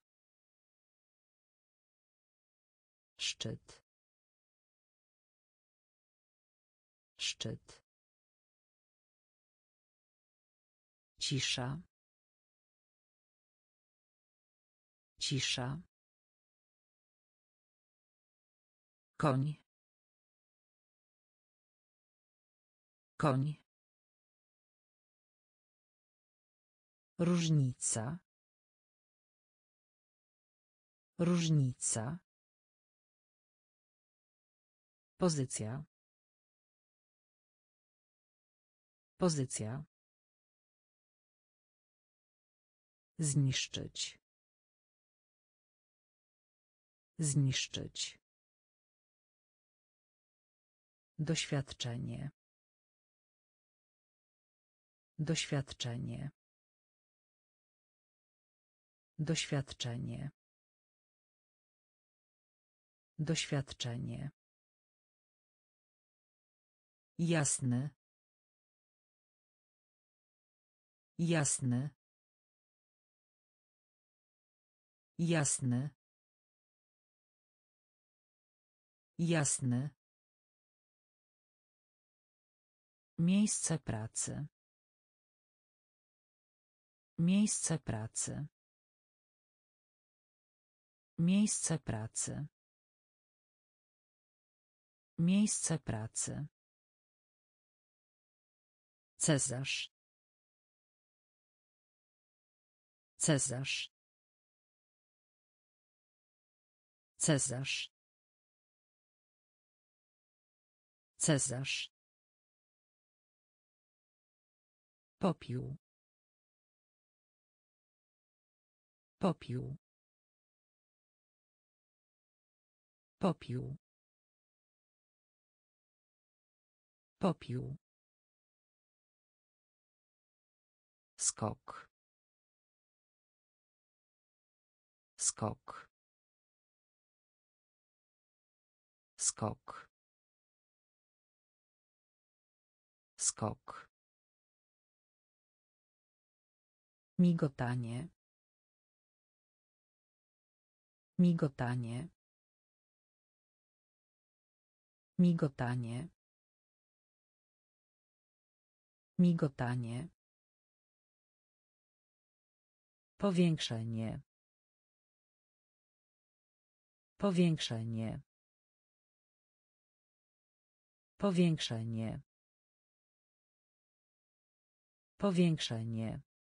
Szczyt. Szczyt. Cisza. Cisza. Koń. Koń. Różnica. Różnica. Pozycja. Pozycja. Zniszczyć. Zniszczyć. Doświadczenie. Doświadczenie. Doświadczenie. Doświadczenie. Jasny. Jasny. Jasny. Jasny. Miejsce pracy. Miejsce pracy. Miejsce pracy. Miejsce pracy. Cezarz. Cezarz. Cezarz. Cezarz. Popiół. Popiół. Popiół. Popiół. Skok. Skok. Skok. Skok. Migotanie. Migotanie. Migotanie. Migotanie. Powiększenie. Powiększenie. Powiększenie. Powiększenie.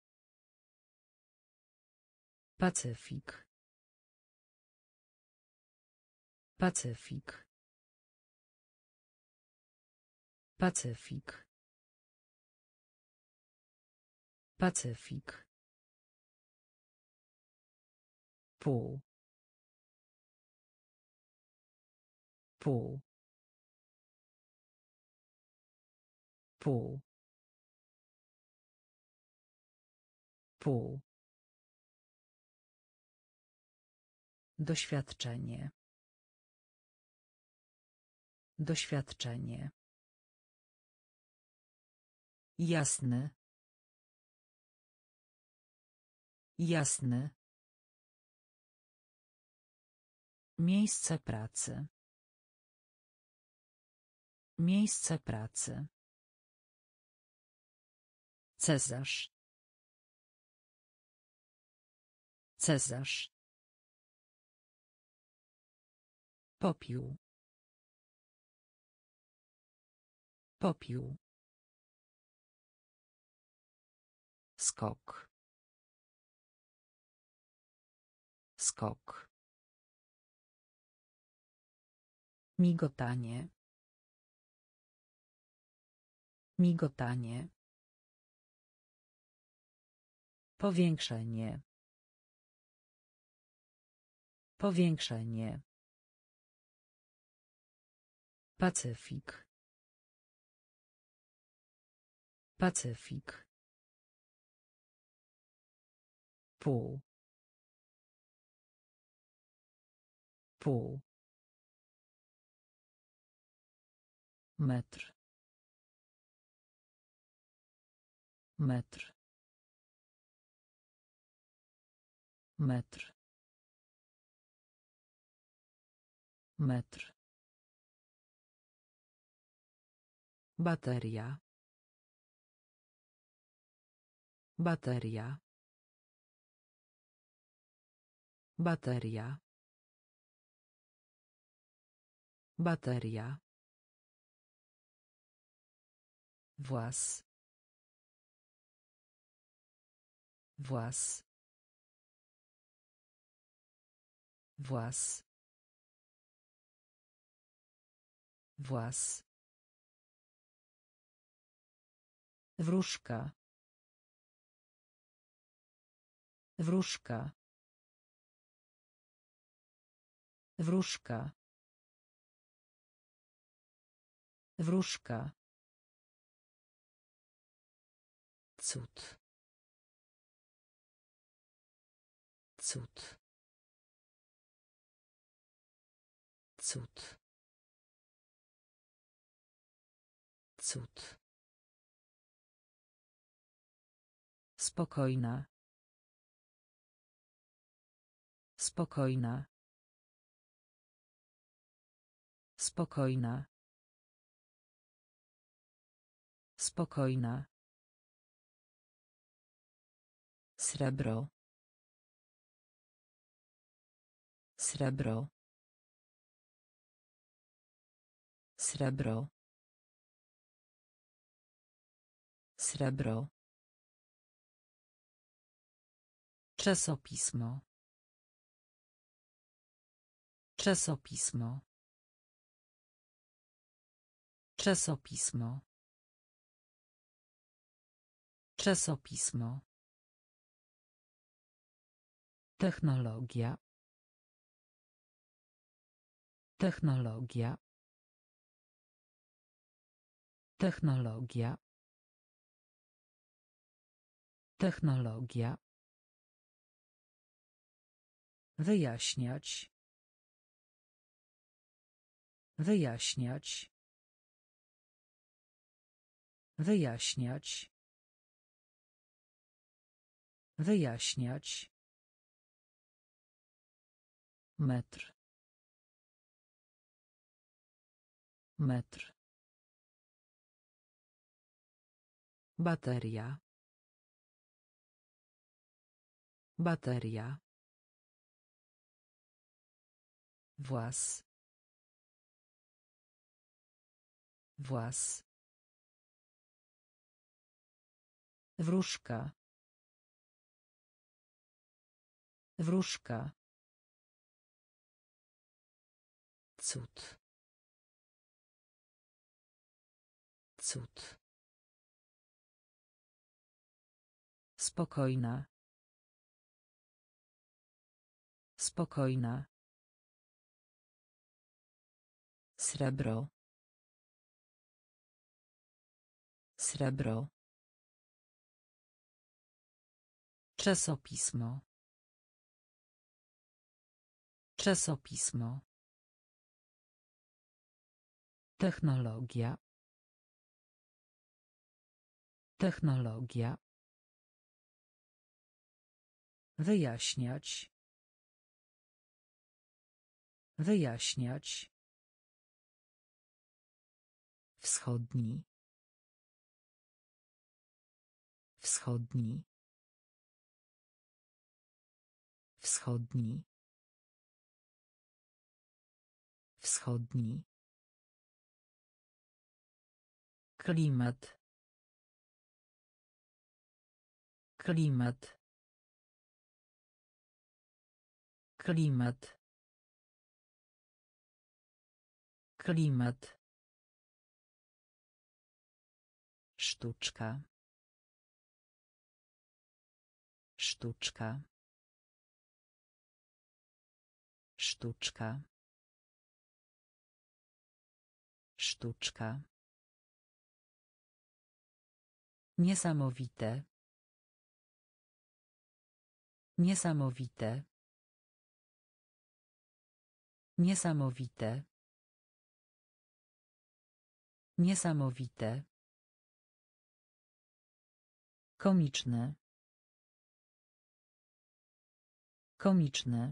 Pacyfik. Pacyfik. Pacyfik. Pacyfik. Pół. Pół. Pół. Pół. Doświadczenie. Doświadczenie. Jasny. Jasny. Miejsce pracy. Miejsce pracy. Cezarz. Cezarz. Popiół. Popiół. Skok. Skok. Migotanie. Migotanie. Powiększenie. Powiększenie. Pacyfik. Pacyfik. Pół. Pół. Metr. Metr. Metr. Metr. Bateria. Bateria. Bateria. Bateria. Włas. Włas. Włas. Włas. Wróżka. Wróżka. Wróżka. Wróżka. Cud. Cud. Cud. Cud. Spokojna. Spokojna. Spokojna. Spokojna. Srebro. Srebro. Srebro. Srebro. Czasopismo. Czasopismo. Czasopismo. Czasopismo. Technologia. Technologia. Technologia. Technologia. Wyjaśniać. Wyjaśniać. Wyjaśniać. Wyjaśniać. Metr. Metr. Bateria. Bateria. Włas. Włas. Wróżka. Wróżka. Cud. Cud. Spokojna. Spokojna. Srebro. Srebro. Czasopismo. Czasopismo. Technologia. Technologia. Wyjaśniać. Wyjaśniać. Wschodni. Wschodni. Wschodni. Wschodni. Klimat. Klimat. Klimat. Klimat. Sztuczka. Sztuczka. Sztuczka. Sztuczka. Niesamowite. Niesamowite. Niesamowite. Niesamowite. Komiczne. Komiczne.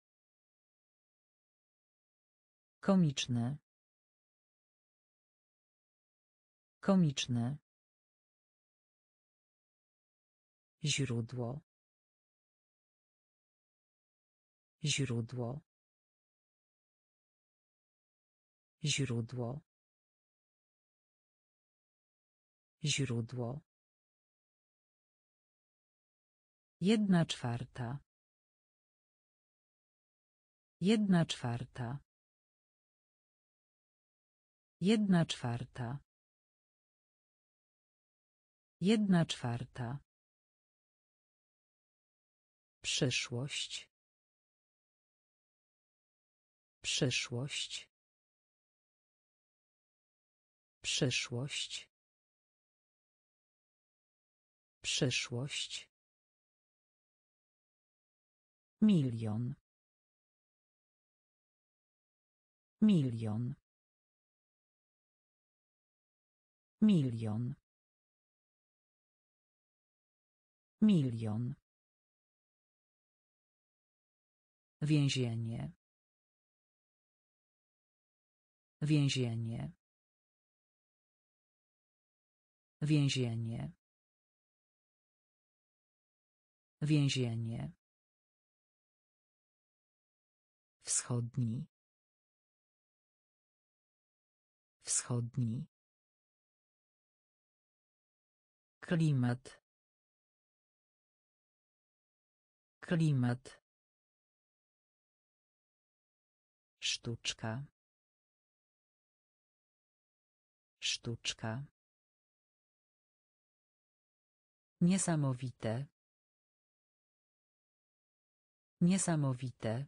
Komiczne. Komiczne. Źródło. Źródło. Źródło. Źródło. Jedna czwarta. Jedna czwarta. Jedna czwarta. Jedna czwarta. Przyszłość. Przyszłość. Przyszłość. Przyszłość. Milion. Milion. Milion. Milion. Więzienie. Więzienie. Więzienie. Więzienie. Wschodni. Wschodni. Klimat. Klimat. Sztuczka. Sztuczka. Niesamowite. Niesamowite.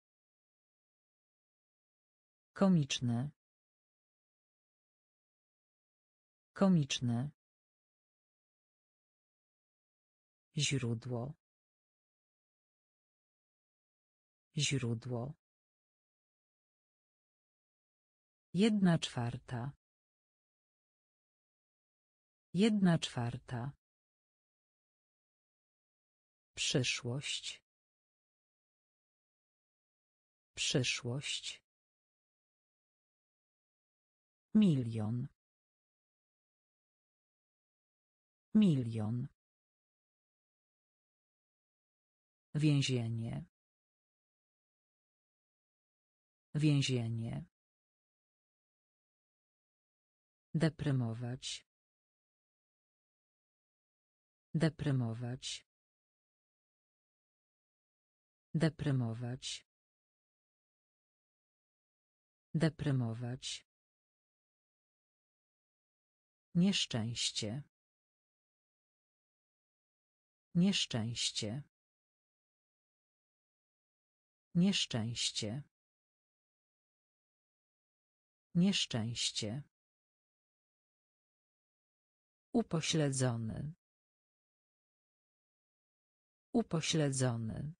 Komiczne. Komiczne. Źródło. Źródło. Jedna czwarta. Jedna czwarta. Przyszłość. Przyszłość. Milion. Milion. Więzienie. Więzienie. Deprymować. Deprymować. Deprymować. Deprymować. Nieszczęście. Nieszczęście. Nieszczęście. Nieszczęście. Upośledzony. Upośledzony.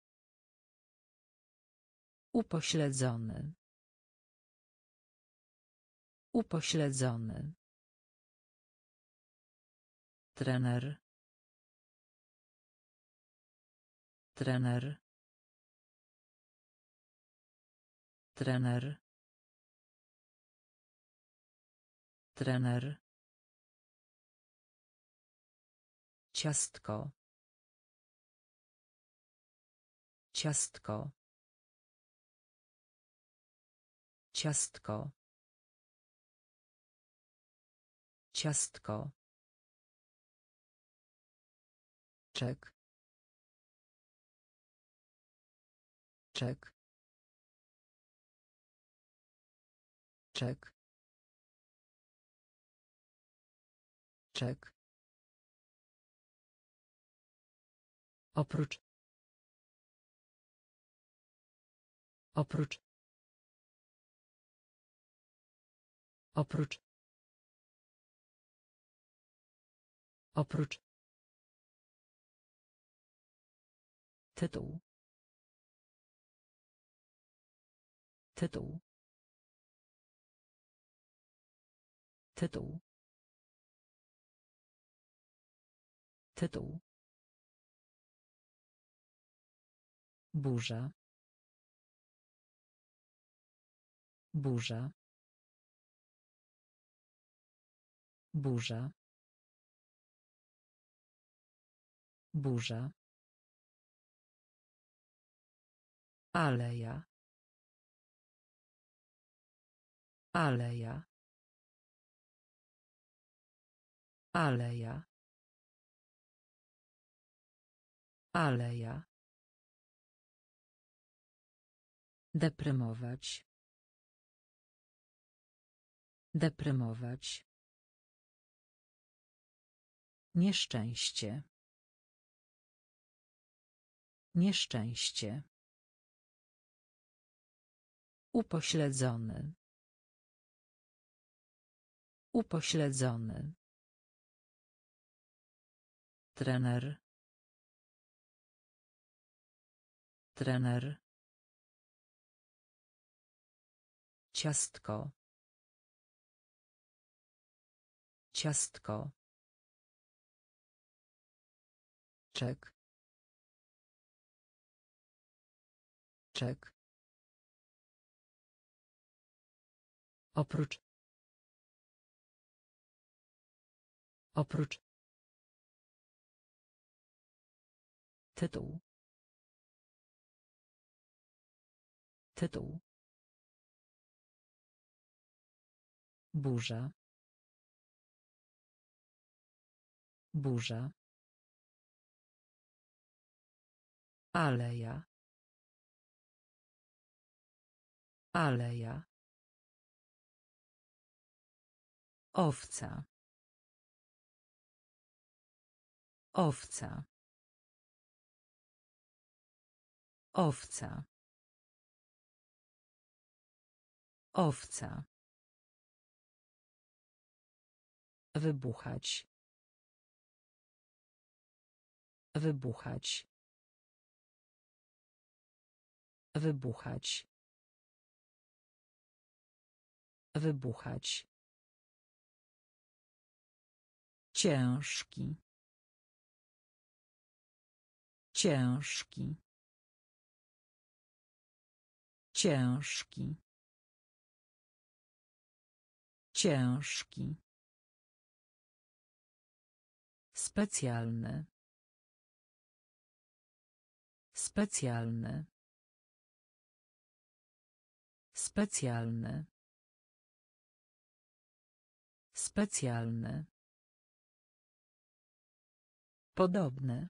Upośledzony. Upośledzony. Trener. Trener. Trener. Trener. Ciastko. Ciastko. Ciastko. Ciastko. Czek. Czek. Czek. Czek. Oprócz. Oprócz. Oprócz. Oprócz. Tytuł. Tytuł. Tytuł. Tytuł. Burza. Burza. Burza. Burza. Aleja. Aleja. Aleja. Aleja. Deprymować. Deprymować. Nieszczęście. Nieszczęście. Upośledzony. Upośledzony. Trener. Trener. Ciastko. Ciastko. Czek. Czek. Oprócz. Oprócz. Tytuł. Tytuł. Burza. Burza. Aleja. Aleja. Owca. Owca. Owca. Owca. Wybuchać. Wybuchać. Wybuchać. Wybuchać. Ciężki. Ciężki. Ciężki. Ciężki. Specjalny. Specjalny. Specjalny. Specjalny. Podobny.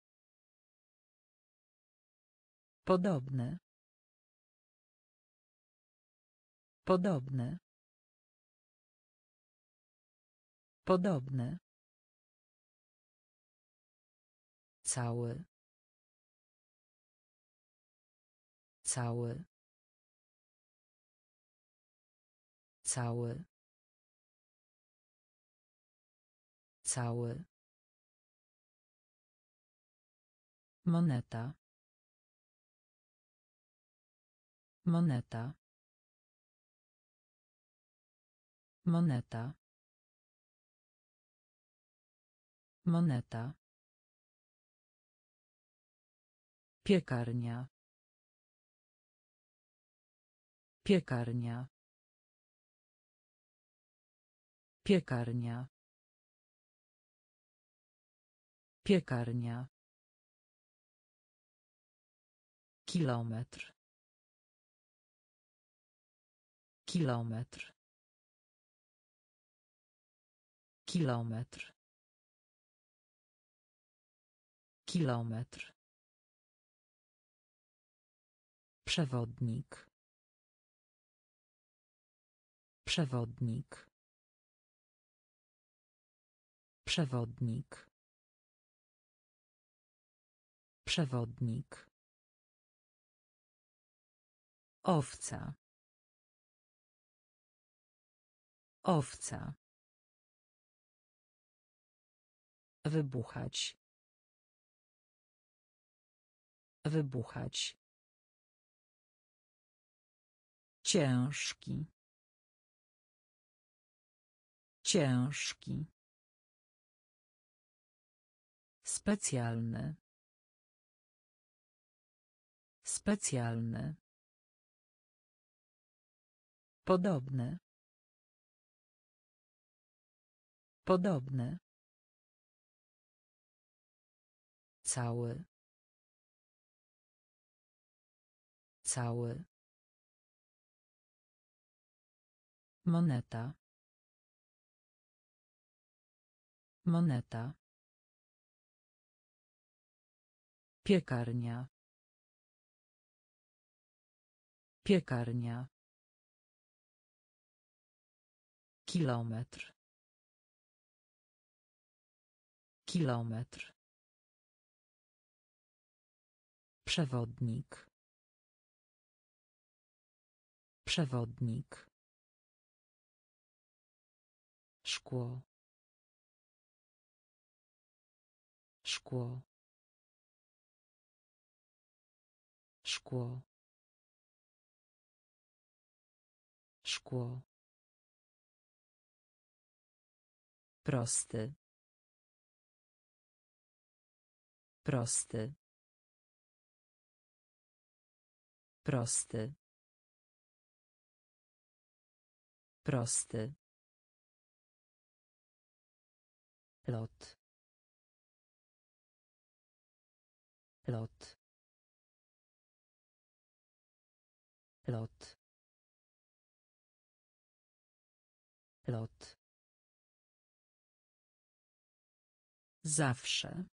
Podobny. Podobny. Podobny. Cały. Cały. Cały. Cały. Moneta. Moneta. Moneta. Moneta. Piekarnia. Piekarnia. Piekarnia. Piekarnia. Kilometr. Kilometr. Kilometr. Kilometr. Przewodnik. Przewodnik. Przewodnik. Przewodnik. Owca. Owca. Wybuchać. Wybuchać. Ciężki. Ciężki. Specjalny. Specjalny. Podobny. Podobny. Cały. Cały. Moneta. Moneta. Piekarnia. Piekarnia. Kilometr. Kilometr. Przewodnik. Przewodnik. Szkło. Szkło. Szkło. Szkło. Prosty. Prosty. Prosty. Prosty. Lot. Lot. Lot. Lot. Zawsze.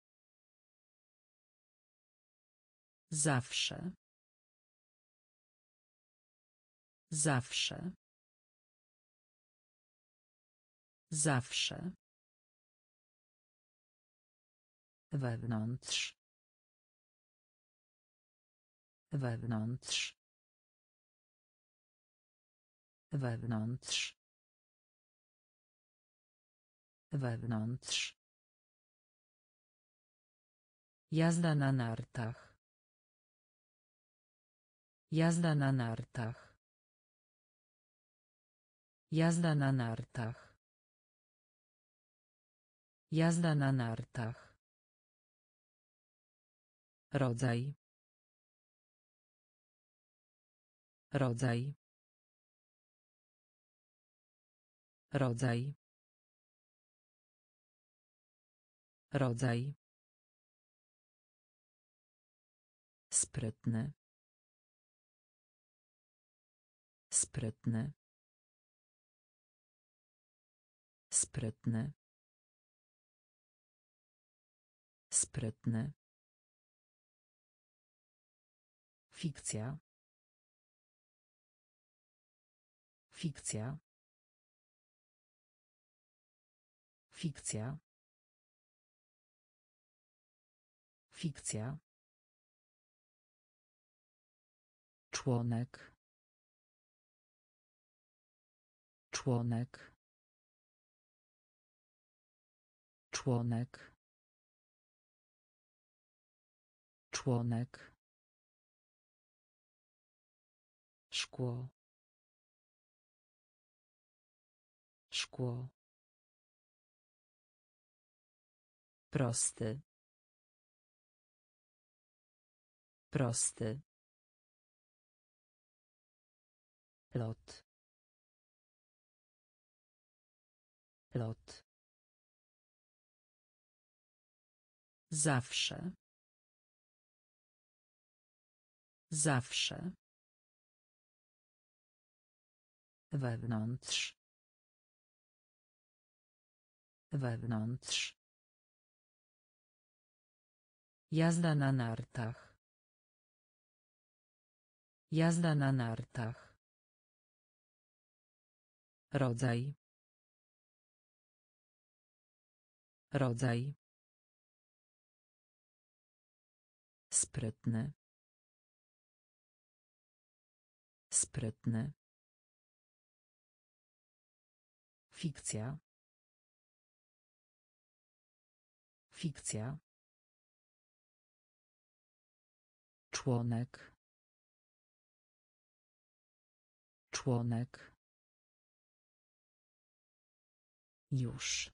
Zawsze. Zawsze. Zawsze. Wewnątrz. Wewnątrz. Wewnątrz. Wewnątrz. Jazda na nartach. Jazda na nartach. Jazda na nartach. Jazda na nartach. Rodzaj. Rodzaj. Rodzaj. Rodzaj. Sprytny. Sprytny. Sprytny. Sprytny. Fikcja. Fikcja. Fikcja. Fikcja. Członek. Członek. Członek. Członek. Szkło. Szkło. Prosty. Prosty. Lot. Lot. Zawsze. Zawsze. Wewnątrz. Wewnątrz. Jazda na nartach. Jazda na nartach. Rodzaj. Rodzaj. Sprytny. Sprytny. Fikcja. Fikcja. Członek. Członek. Już.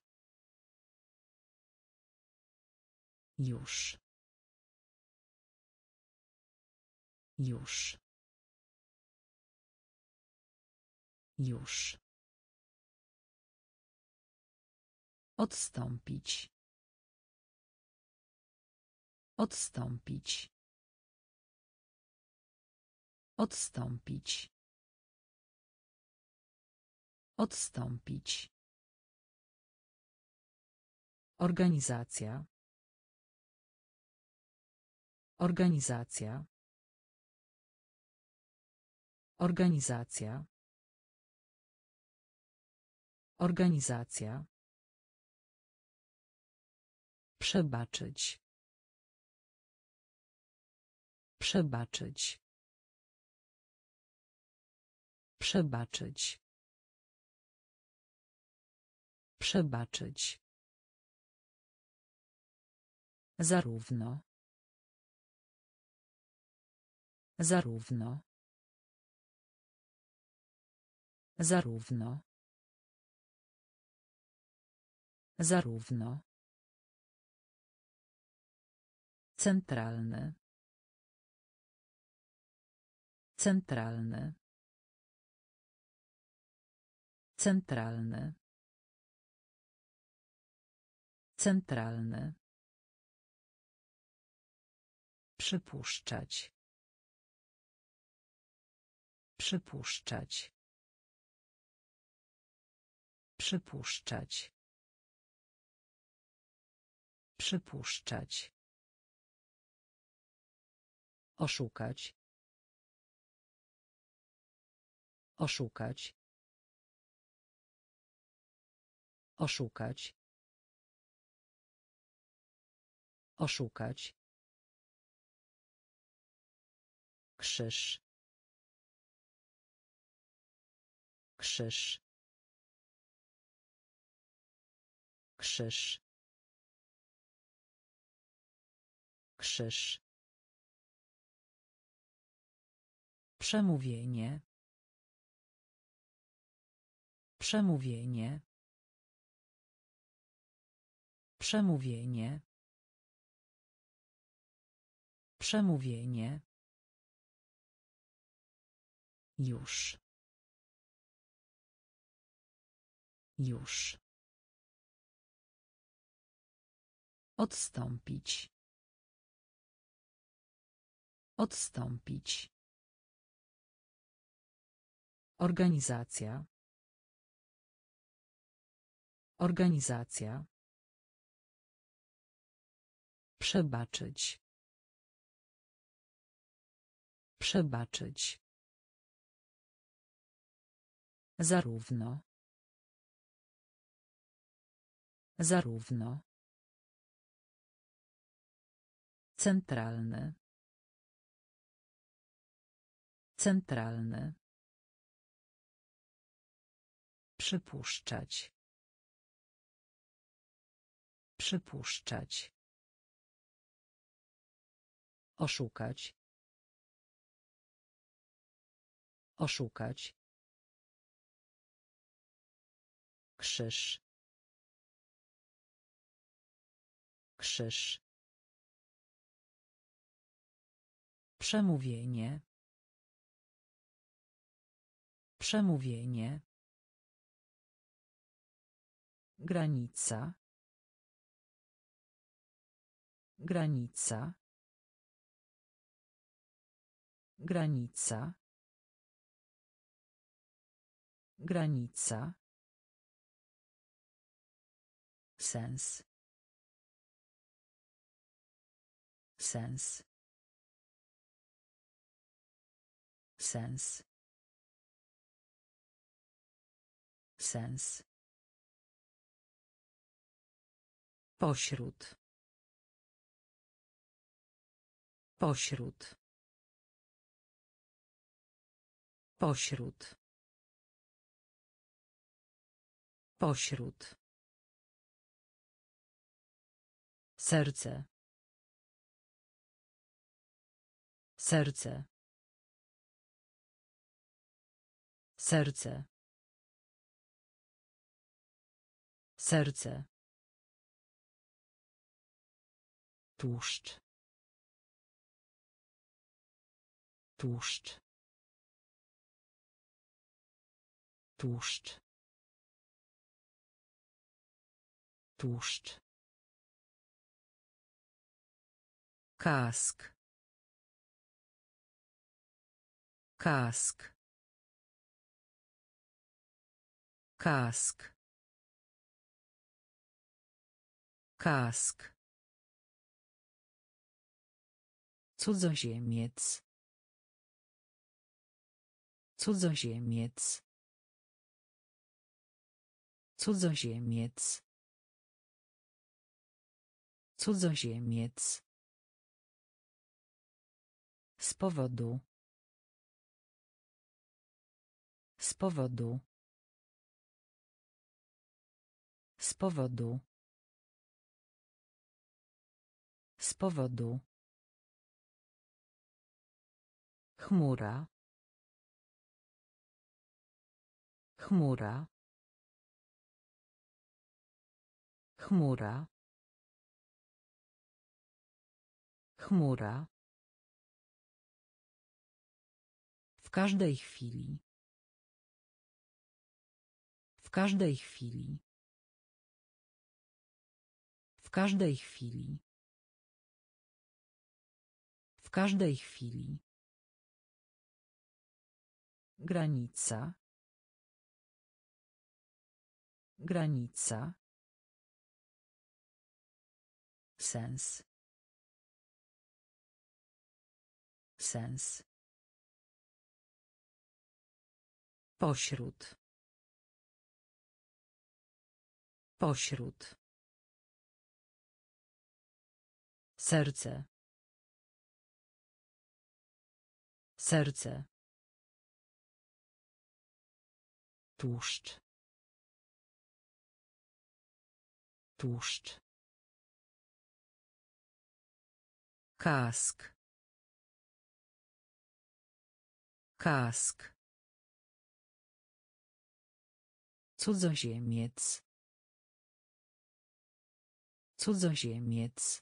Już. Już. Już. Odstąpić. Odstąpić. Odstąpić. Odstąpić. Organizacja. Organizacja. Organizacja. Organizacja. Przebaczyć. Przebaczyć. Przebaczyć. Przebaczyć. Zarówno. Zarówno. Zarówno. Zarówno. Centralny. Centralny. Centralny. Centralny. Przypuszczać. Przypuszczać. Przypuszczać. Przypuszczać. Oszukać. Oszukać. Oszukać. Oszukać. Krzyż. Krzyż. Krzyż. Krzyż. Przemówienie. Przemówienie. Przemówienie. Przemówienie. Już. Już. Odstąpić. Odstąpić. Organizacja. Organizacja. Przebaczyć. Przebaczyć. Zarówno. Zarówno. Centralny. Centralny. Przypuszczać. Przypuszczać. Oszukać. Oszukać. Krzyż. Krzyż. Przemówienie. Przemówienie. Granica. Granica. Granica. Granica. Sens. Sens. Sens. Sens. Pośród. Pośród. Pośród. Pośród. Serce. Serce. Serce. Serce. Tłuszcz. Tłuszcz. Tłuszcz. Tłuszcz. Kask. Kask. Kask. Kask. Cudzoziemiec. Cudzoziemiec. Cudzoziemiec. Cudzoziemiec. Z powodu. Z powodu. Z powodu. Z powodu. Chmura. Chmura. Chmura. Chmura. W każdej chwili. W każdej chwili. W każdej chwili. W każdej chwili. Granica. Granica. Sens. Sens. Pośród. Pośród. Serce. Serce. Tłuszcz. Tłuszcz. Kask. Kask. Cudzoziemiec. Cudzoziemiec.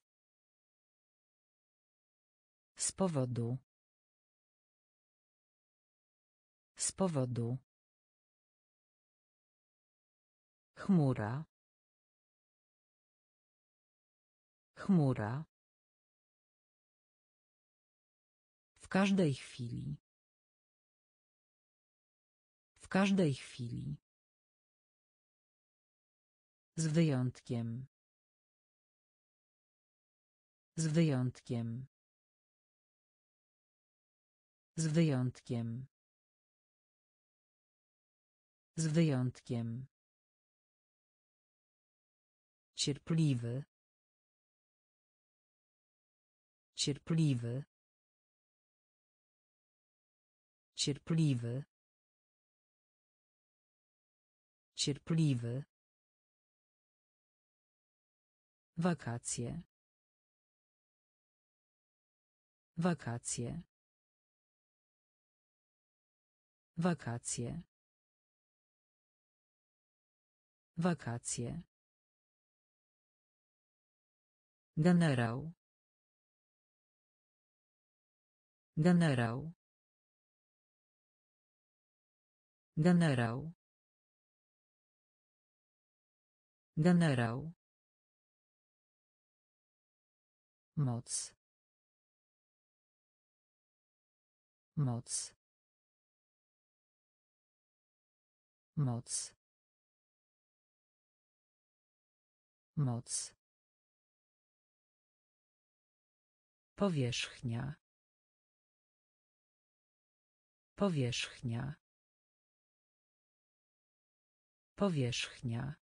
Z powodu. Z powodu. Chmura. Chmura. W każdej chwili. W każdej chwili. Z wyjątkiem. Z wyjątkiem. Z wyjątkiem. Z wyjątkiem. Cierpliwy. Cierpliwy. Cierpliwy. Cierpliwy. Wakacje. Wakacje. Wakacje. Wakacje. Generał. Generał. Generał. Generał. Moc. Moc. Moc. Moc. Powierzchnia. Powierzchnia. Powierzchnia.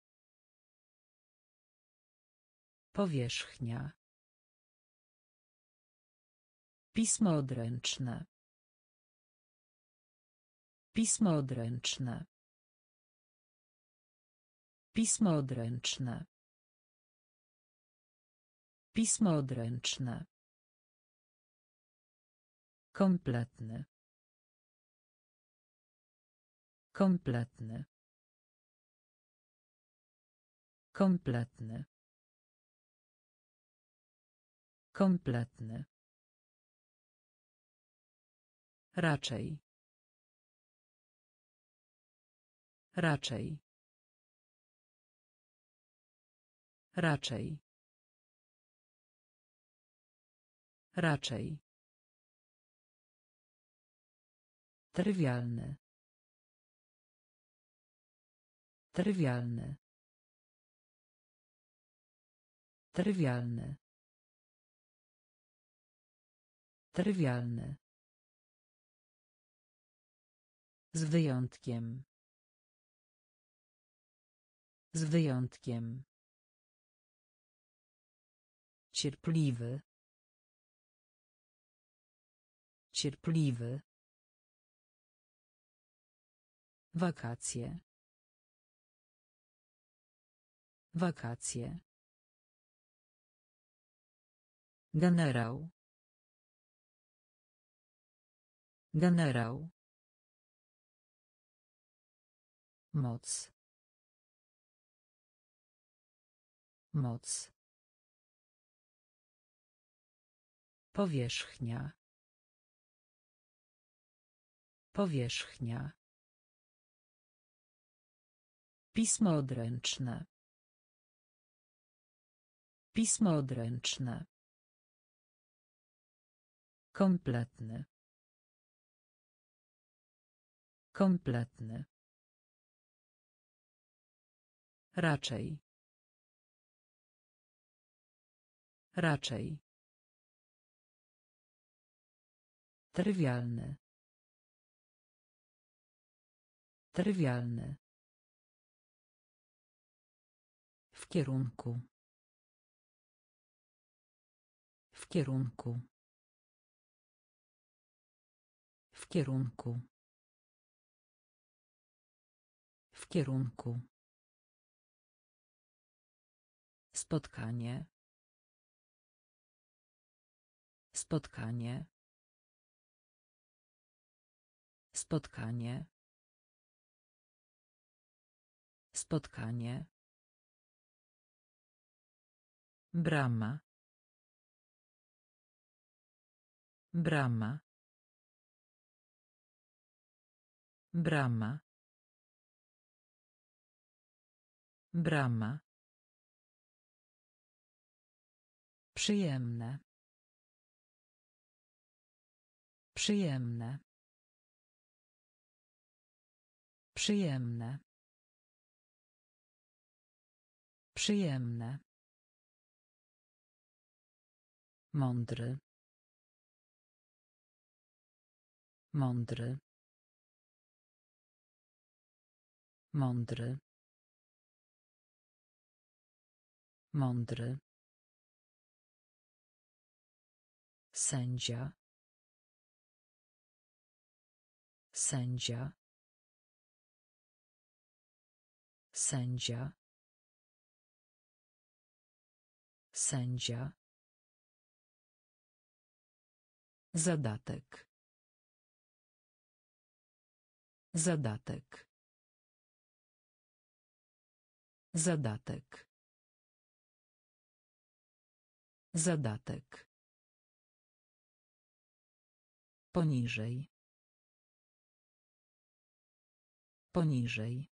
Powierzchnia. Pismo odręczne. Pismo odręczne. Pismo odręczne. Pismo odręczne. Kompletny. Kompletny. Kompletny. Kompletny. Raczej. Raczej. Raczej. Raczej. Trywialny. Trywialny. Trywialny. Trywialny. Z wyjątkiem. Z wyjątkiem. Cierpliwy. Cierpliwy. Wakacje. Wakacje. Generał. Generał. Moc. Moc. Powierzchnia. Powierzchnia. Pismo odręczne. Pismo odręczne. Kompletny. Kompletny. Raczej. Raczej. Trywialny. Trywialny. W kierunku. W kierunku. W kierunku. W kierunku. Spotkanie. Spotkanie. Spotkanie. Spotkanie. Brama. Brama. Brama. Brama. Przyjemne. Przyjemne. Przyjemne. Przyjemne. Mądry. Mądry. Mądry. Mądry. Sędzia. Sędzia. Sędzia. Sędzia. Zadatek. Zadatek. Zadatek. Zadatek. Poniżej. Poniżej.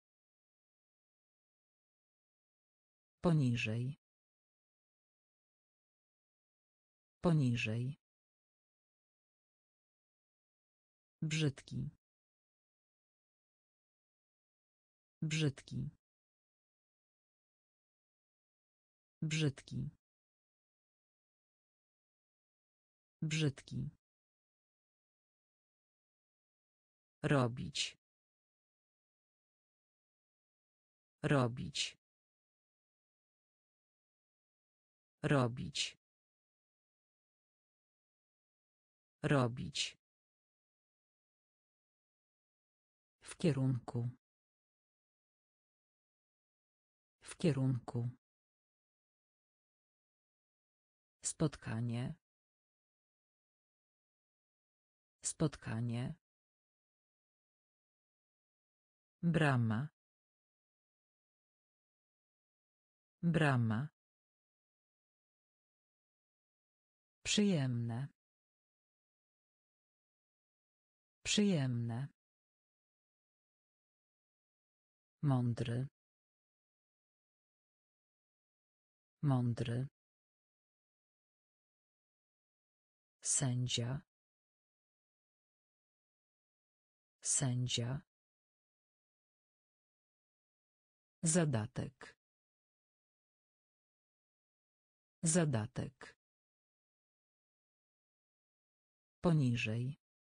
Poniżej. Poniżej. Brzydki. Brzydki. Brzydki. Brzydki. Robić. Robić. Robić. Robić. W kierunku. W kierunku. Spotkanie. Spotkanie. Brama. Brama. Przyjemne. Przyjemne. Mądry. Mądry. Sędzia. Sędzia. Zadatek. Zadatek. Poniżej.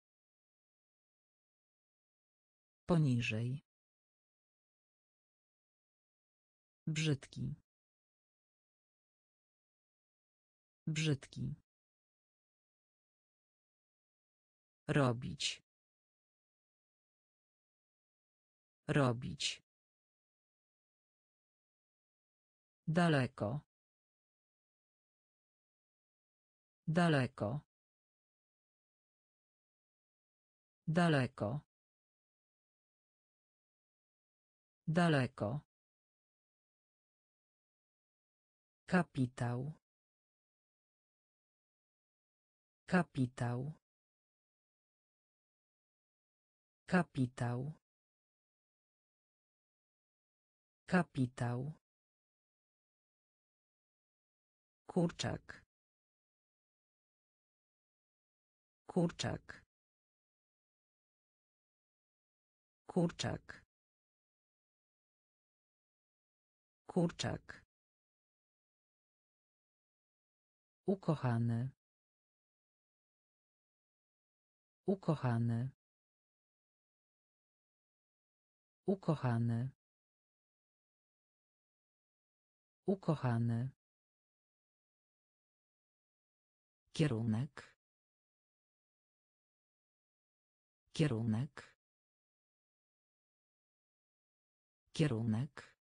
Poniżej. Brzydki. Brzydki. Robić. Robić. Daleko. Daleko. Daleko. Daleko. Kapitał. Kapitał. Kapitał. Kapitał. Kurczak. Kurczak. Kurczak. Kurczak. Ukochany. Ukochany. Ukochany. Ukochany. Kierunek. Kierunek. Kierunek.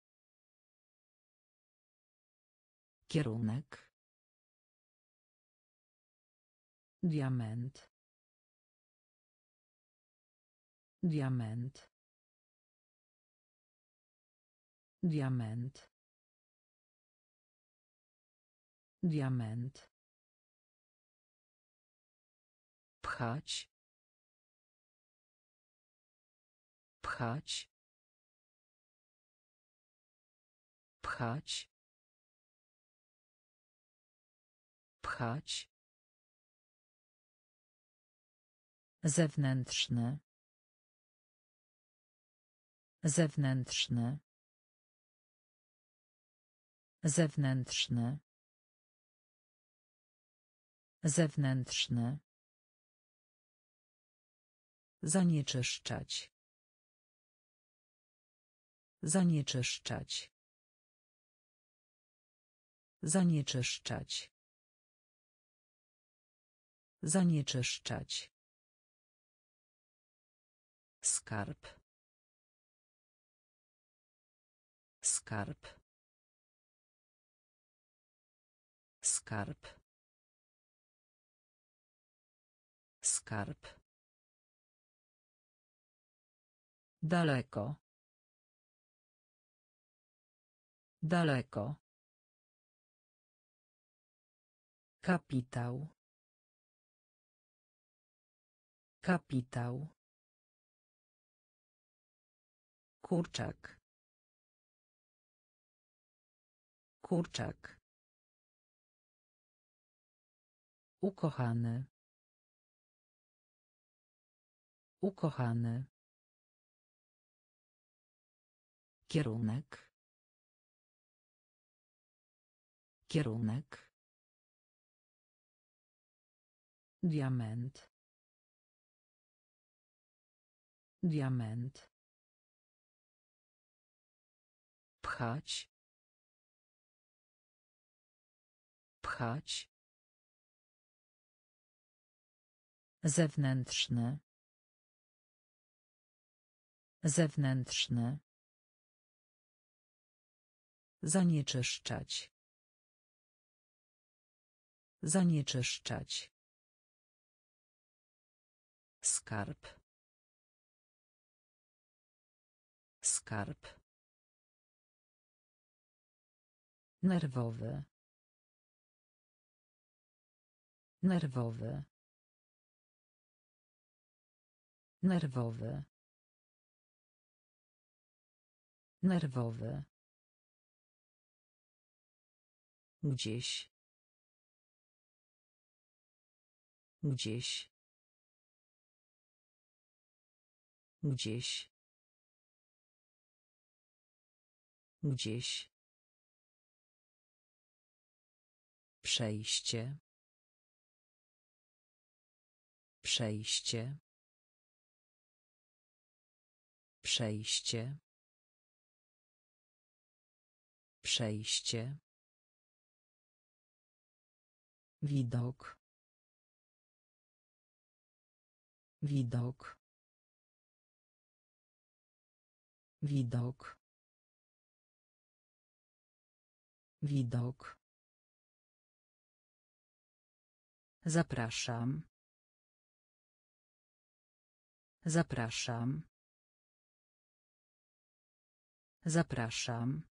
Kierunek. Diament. Diament. Diament. Diament. Pchać. Pchać. Pchać. Pchać. Zewnętrzny. Zewnętrzny. Zewnętrzny. Zewnętrzny. Zanieczyszczać. Zanieczyszczać. Zanieczyszczać. Zanieczyszczać. Skarb. Skarb. Skarb. Skarb. Daleko. Daleko. Kapitał. Kapitał. Kurczak. Kurczak. Ukochany. Ukochany. Kierunek. Kierunek. Diament. Diament. Pchać. Pchać. Zewnętrzny. Zewnętrzny. Zanieczyszczać. Zanieczyszczać. Skarb. Skarb. Nerwowy. Nerwowy. Nerwowy. Nerwowy. Gdzieś. Gdzieś. Gdzieś. Gdzieś. Przejście. Przejście. Przejście. Przejście. Widok. Widok. Widok. Widok. Zapraszam. Zapraszam. Zapraszam.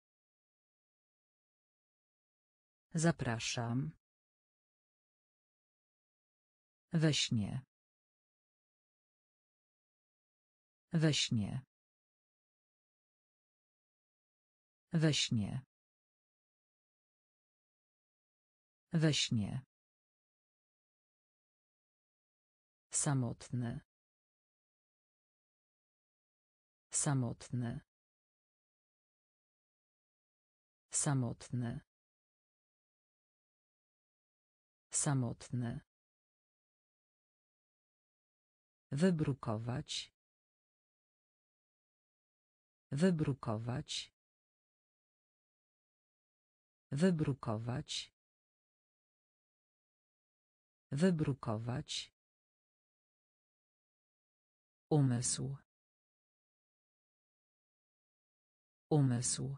Zapraszam. We śnie. We śnie. We śnie. We śnie. Samotny. Samotny. Samotny. Samotny. Wybrukować. Wybrukować. Wybrukować. Wybrukować. Umysł. Umysł.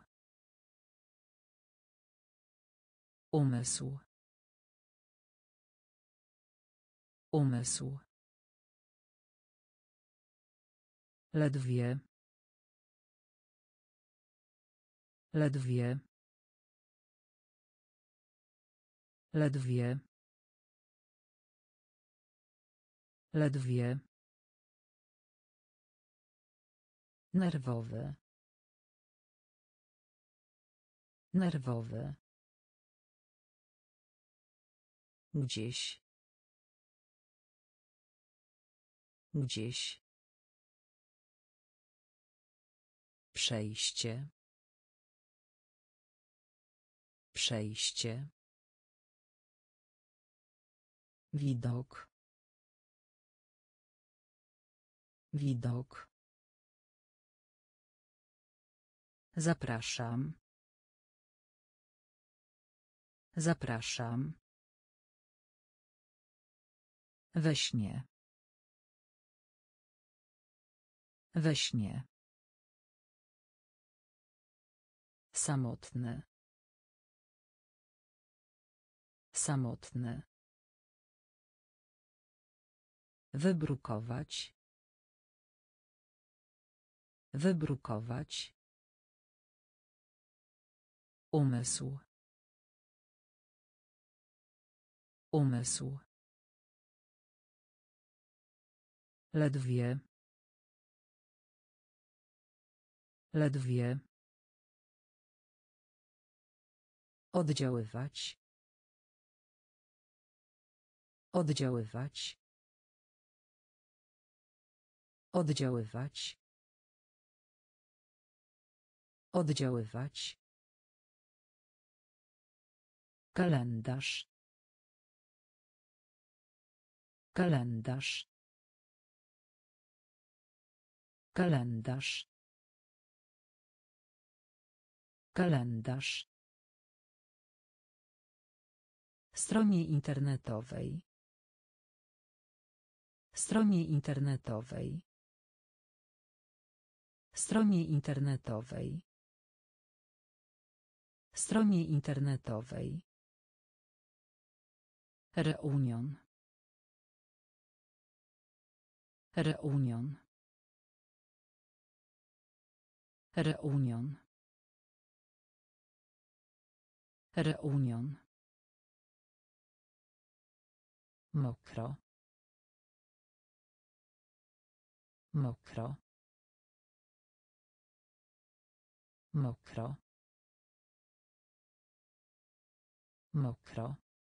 Umysł. Umysł. Ledwie. Ledwie. Ledwie. Ledwie. Nerwowy. Nerwowy. Gdzieś. Gdzieś. Przejście. Przejście. Widok. Widok. Zapraszam. Zapraszam. We śnie. We śnie. Samotny. Samotny. Wybrukować. Wybrukować. Umysł. Umysł. Ledwie. Ledwie. Oddziaływać. Oddziaływać. Oddziaływać. Oddziaływać. Kalendarz. Kalendarz. Kalendarz. Kalendarz. Stronie internetowej. Stronie internetowej. Stronie internetowej. Stronie internetowej. Reunion. Reunion. Reunion. Reunion. Mokro. Mokro. Mokro. Mokro.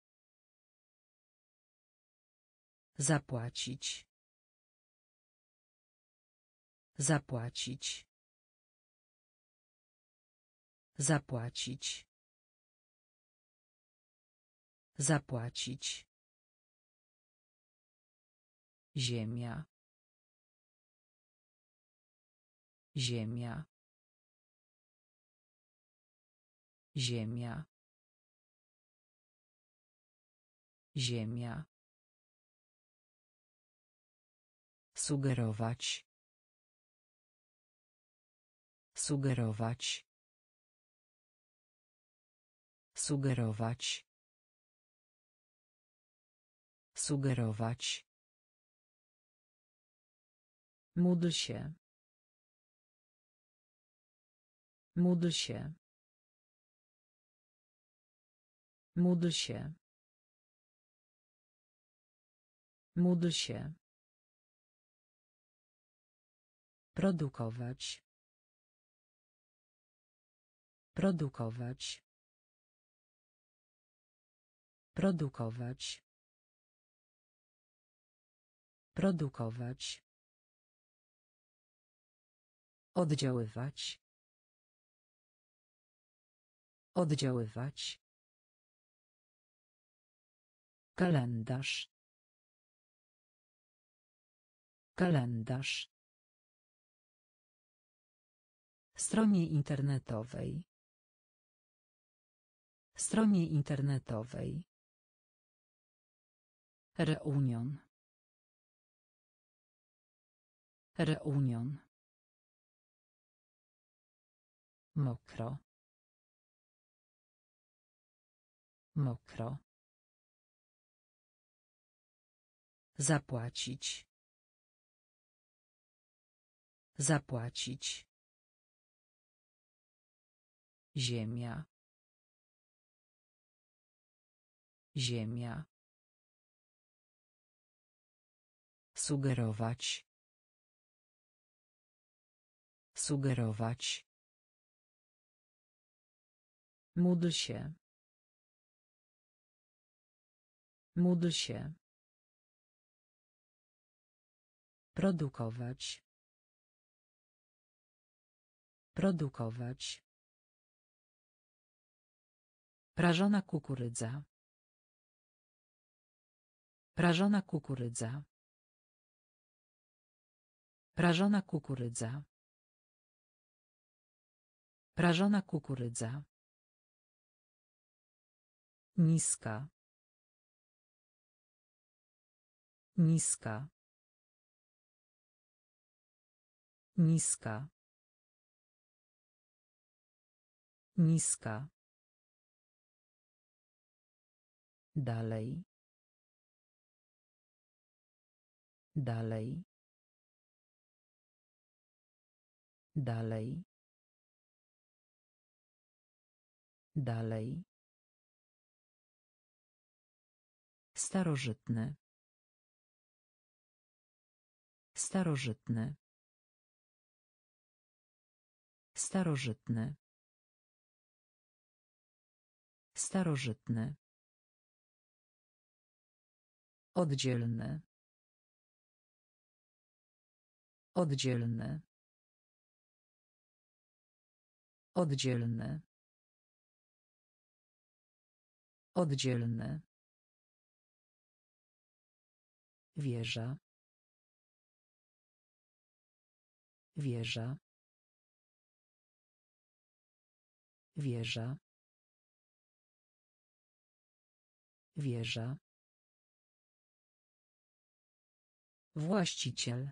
Zapłacić. Zapłacić. Zapłacić. Zapłacić. Ziemia. Ziemia. Ziemia. Ziemia. Sugerować. Sugerować. Sugerować. Sugerować. Módl się. Módl się. Módl się. Módl się. Produkować. Produkować. Produkować. Produkować. Oddziaływać. Oddziaływać. Kalendarz. Kalendarz. Stronie internetowej. Stronie internetowej. Reunion. Reunion. Mokro. Mokro. Zapłacić. Zapłacić. Ziemia. Ziemia. Sugerować. Sugerować. Módl się. Módl się. Produkować. Produkować. Prażona kukurydza. Prażona kukurydza. Prażona kukurydza. Prażona kukurydza. Niska. Niska. Niska. Niska. Dalej. Dalej. Dalej. Dalej. Starożytny. Starożytny. Starożytny. Starożytny. Oddzielny. Oddzielny. Oddzielny. Oddzielny. Wieża. Wieża. Wieża. Wieża. Właściciel.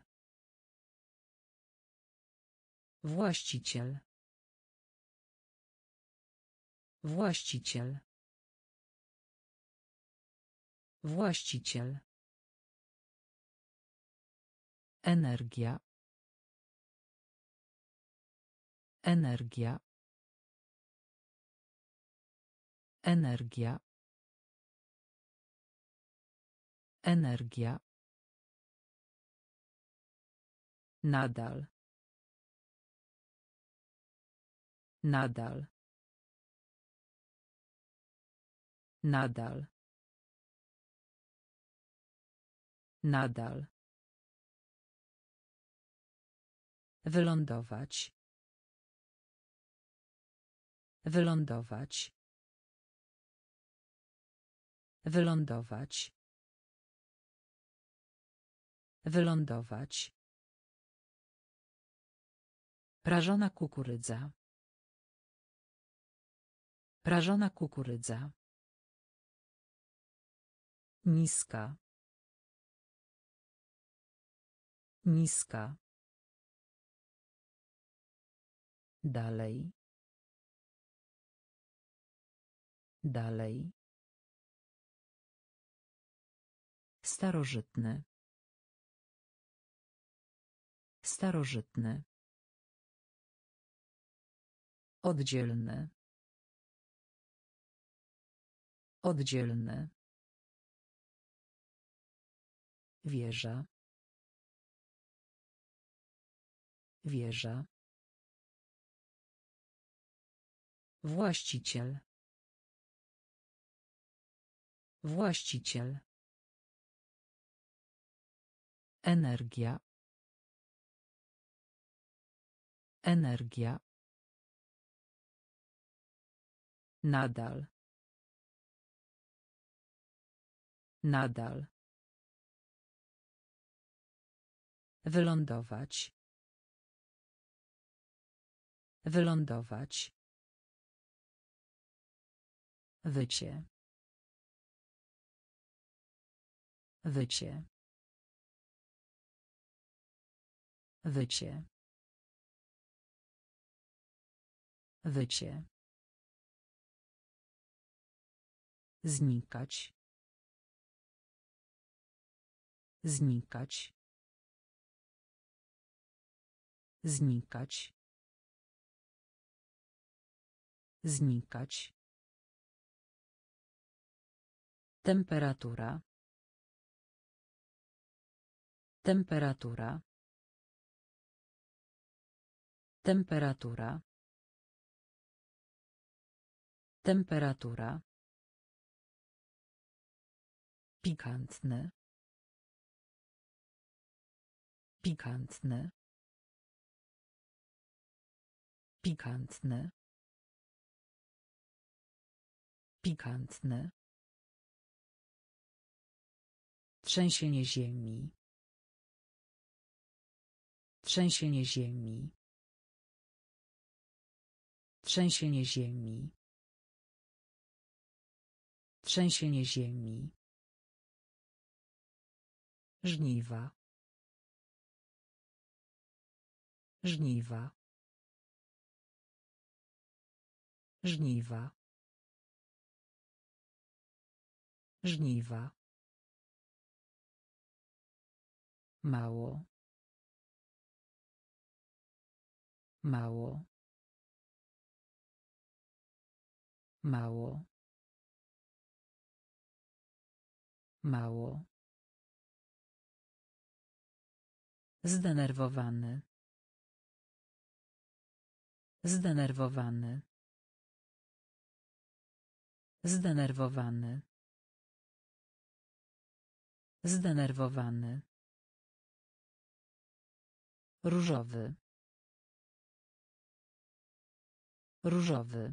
Właściciel. Właściciel. Właściciel. Energia. Energia. Energia. Energia. Nadal. Nadal. Nadal. Nadal. Wylądować. Wylądować. Wylądować. Wylądować. Prażona kukurydza. Prażona kukurydza. Niska. Niska. Dalej. Dalej. Starożytny. Starożytny. Oddzielny. Oddzielny. Wieża. Wieża. Właściciel. Właściciel. Energia. Energia. Nadal. Nadal. Wylądować. Wylądować. Wycie. Wycie. Wycie. Wycie. Znikać. Znikać. Znikać. Znikać. Temperatura. Temperatura. Temperatura. Temperatura. Pikantny. Pikantny. Pikantny. Pikantny. Trzęsienie ziemi. Trzęsienie ziemi. Trzęsienie ziemi. Trzęsienie ziemi. Żniwa. Żniwa. Żniwa. Żniwa. Mało. Mało. Mało. Mało. Zdenerwowany. Zdenerwowany. Zdenerwowany. Zdenerwowany. Różowy. Różowy.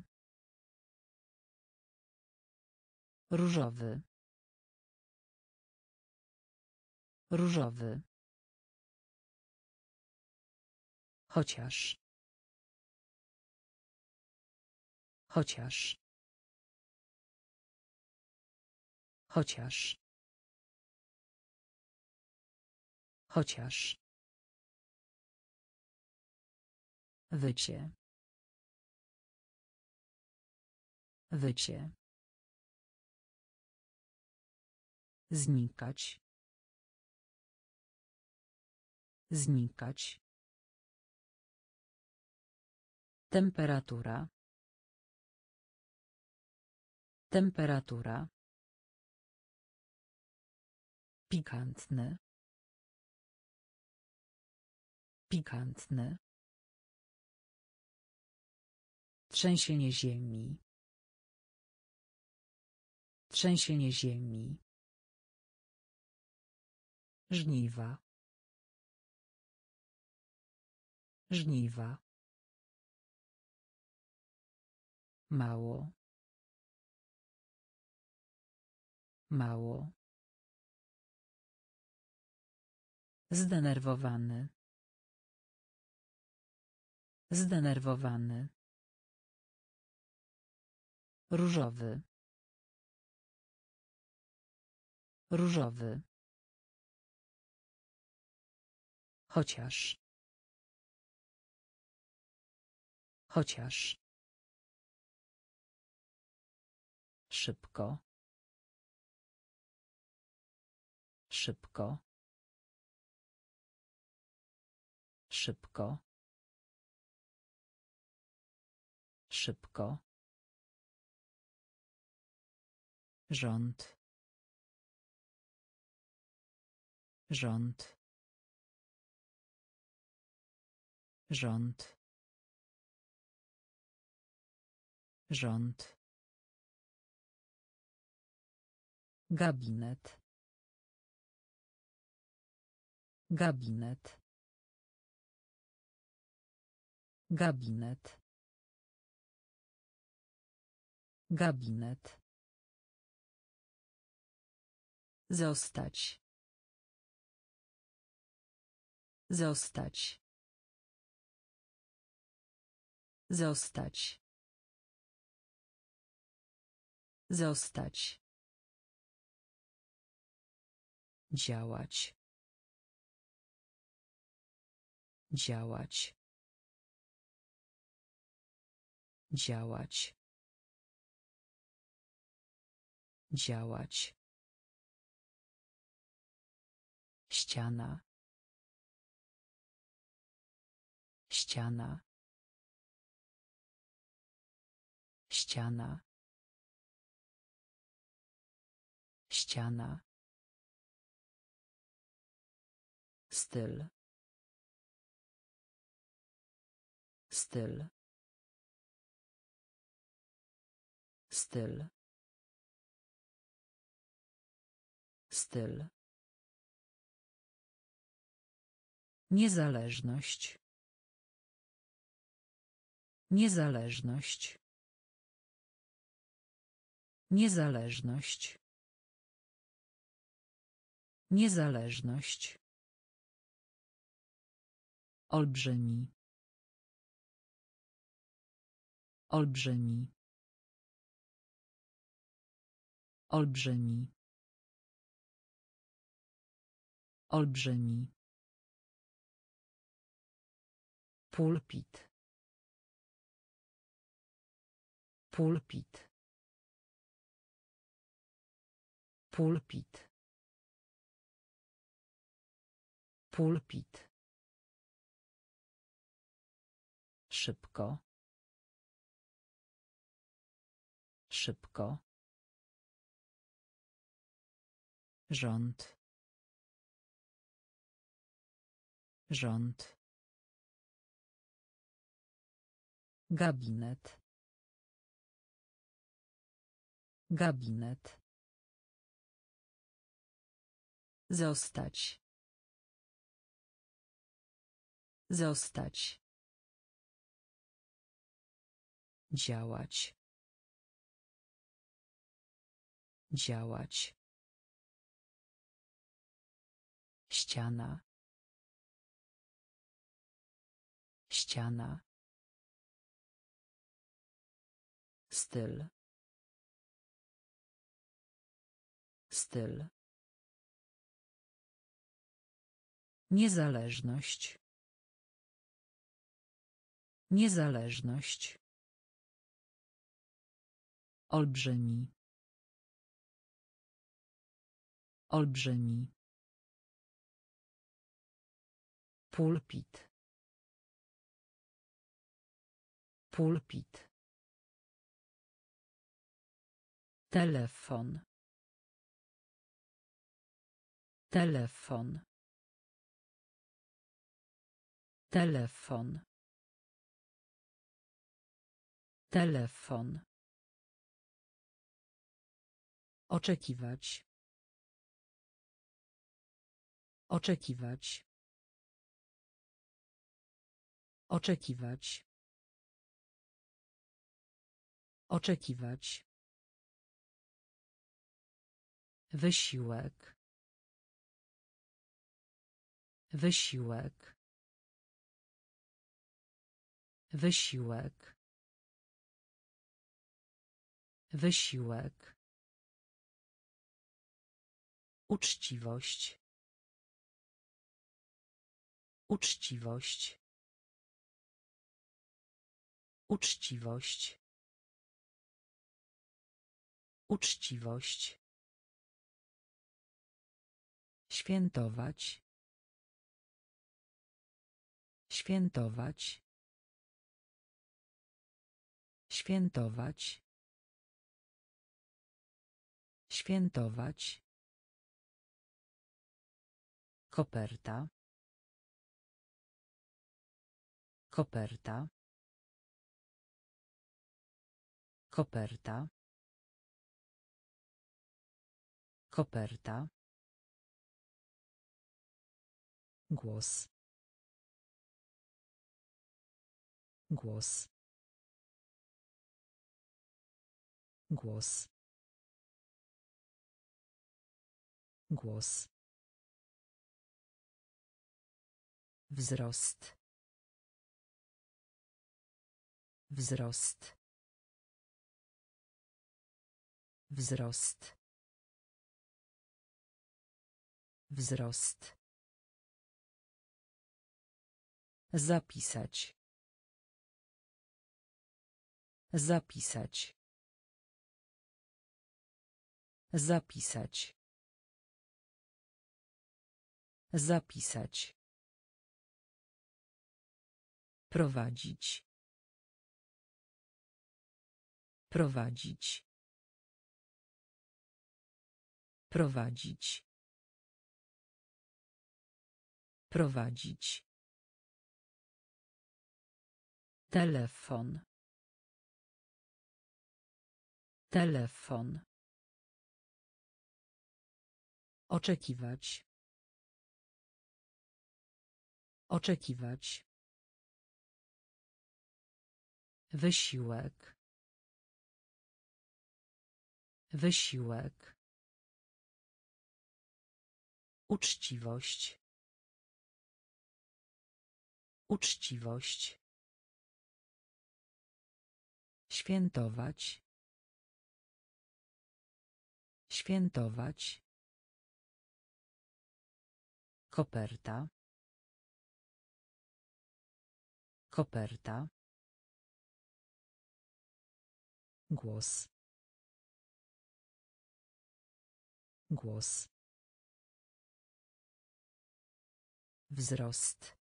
Różowy. Różowy. Chociaż. Chociaż. Chociaż. Chociaż. Wycie. Wycie. Znikać. Znikać. Temperatura. Temperatura. Pikantny. Pikantny. Trzęsienie ziemi. Trzęsienie ziemi. Żniwa. Żniwa. Mało. Mało. Zdenerwowany. Zdenerwowany. Różowy. Różowy. Chociaż. Chociaż. Szybko. Szybko. Szybko. Szybko. Rząd. Rząd. Rząd. Rząd. Gabinet. Gabinet. Gabinet. Gabinet. Zostać. Zostać. Zostać. Zostać. Działać. Działać. Działać. Działać. Ściana. Ściana. Ściana. Ściana. Styl. Styl. Styl. Styl. Niezależność. Niezależność. Niezależność. Niezależność. Olbrzymi. Olbrzymi. Olbrzymi. Olbrzymi. Pulpit. Pulpit. Pulpit. Pulpit. Szybko. Szybko. Rząd. Rząd. Gabinet. Gabinet. Zostać. Zostać. Działać. Działać. Ściana. Ściana. Styl. Styl. Niezależność. Niezależność. Olbrzymi. Olbrzymi. Pulpit. Pulpit. Telefon. Telefon. Telefon. Telefon. Oczekiwać. Oczekiwać. Oczekiwać. Oczekiwać. Wysiłek. Wysiłek. Wysiłek. Wysiłek. Uczciwość. Uczciwość. Uczciwość. Uczciwość. Świętować. Świętować. Świętować. Świętować. Koperta. Koperta. Koperta. Koperta. Głos. Głos. Głos. Głos. Wzrost. Wzrost. Wzrost. Wzrost. Zapisać. Zapisać. Zapisać. Zapisać. Prowadzić. Prowadzić. Prowadzić. Prowadzić. Telefon. Telefon. Oczekiwać. Oczekiwać. Wysiłek. Wysiłek. Uczciwość. Uczciwość. Świętować. Świętować. Koperta. Koperta. Głos. Głos. Wzrost.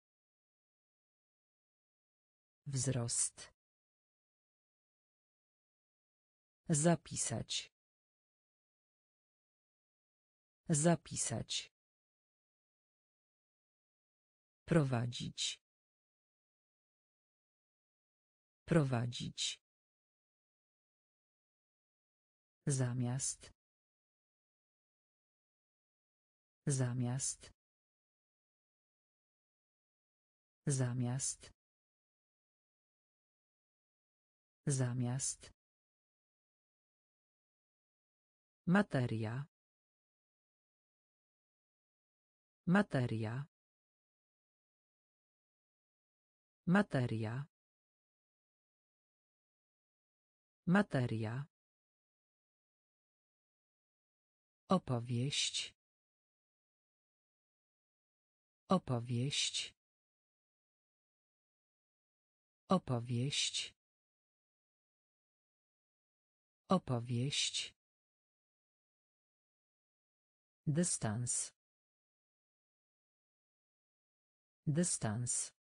Wzrost. Zapisać. Zapisać. Prowadzić. Prowadzić. Zamiast. Zamiast. Zamiast. Zamiast. Materia. Materia. Materia. Materia. Opowieść. Opowieść. Opowieść. Opowieść. Dystans. Dystans.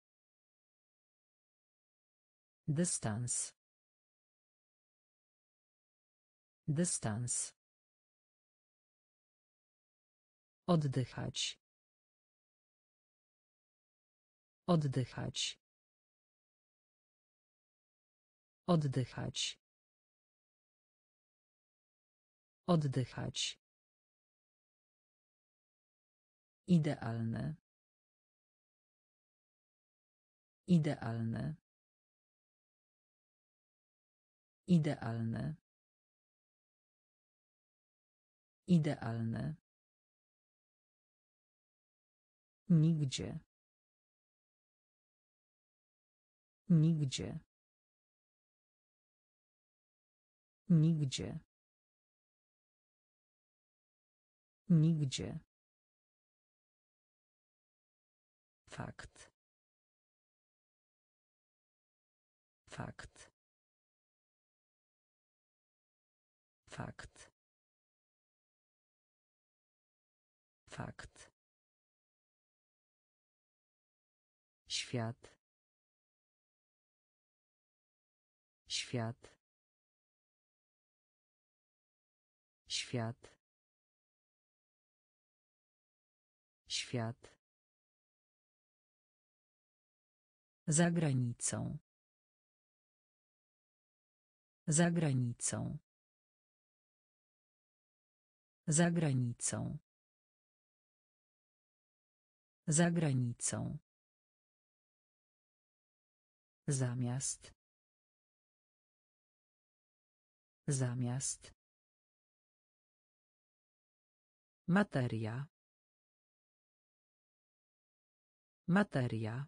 Dystans. Dystans. Oddychać. Oddychać. Oddychać. Oddychać. Idealne. Idealne. Idealne. Idealne. Nigdzie. Nigdzie. Nigdzie. Nigdzie. Fakt. Fakt. Fakt. Fakt. Świat. Świat. Świat. Świat. Za granicą. Za granicą. Za granicą. Za granicą. Zamiast. Zamiast. Materia. Materia.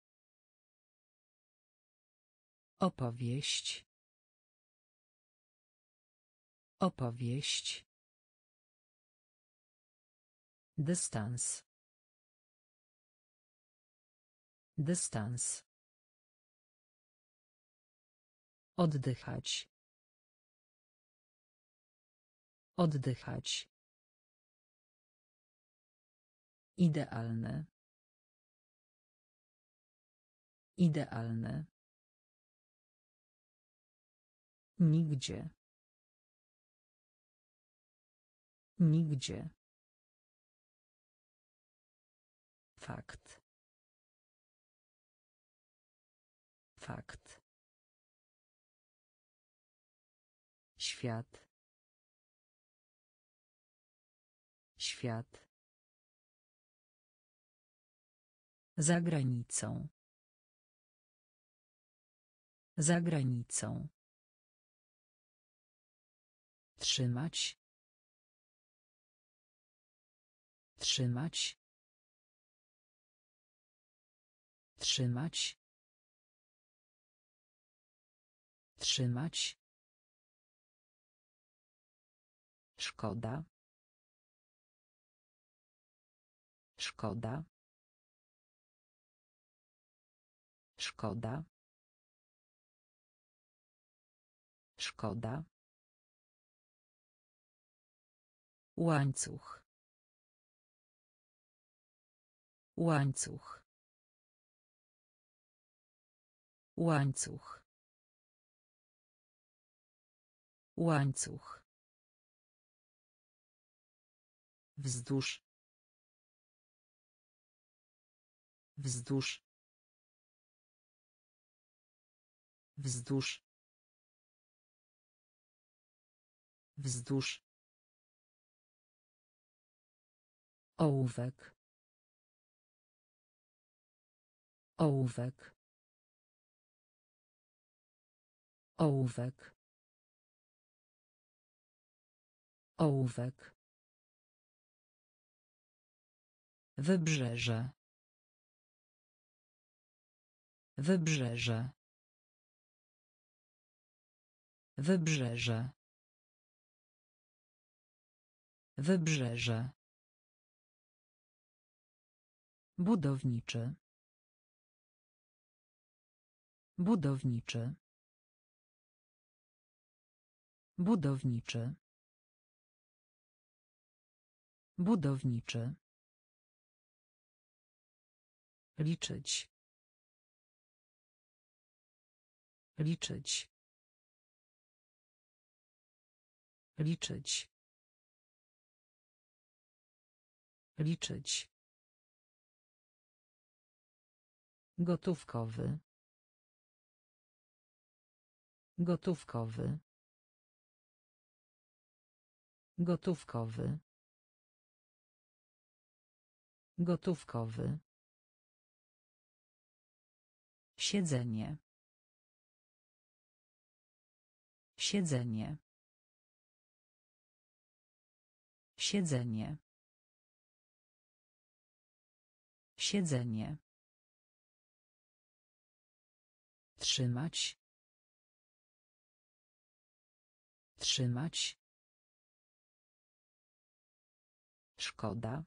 Opowieść. Opowieść. Dystans. Dystans. Oddychać. Oddychać. Idealne. Idealne. Nigdzie. Nigdzie. Fakt. Fakt. Świat. Świat. Za granicą. Za granicą. Trzymać. Trzymać. Trzymać. Trzymać. Szkoda. Szkoda. Szkoda. Szkoda. Łańcuch. Łańcuch. Łańcuch. Łańcuch. Wzdłuż. Wzdłuż. Wzdłuż. Wzdłuż. Ołówek. Ołówek. Ołówek. Ołówek. Wybrzeże. Wybrzeże. Wybrzeże. Wybrzeże. Budowniczy. Budowniczy. Budowniczy. Budowniczy. Liczyć. Liczyć. Liczyć. Liczyć. Gotówkowy. Gotówkowy. Gotówkowy. Gotówkowy. Siedzenie. Siedzenie. Siedzenie. Siedzenie. Trzymać. Trzymać. Szkoda.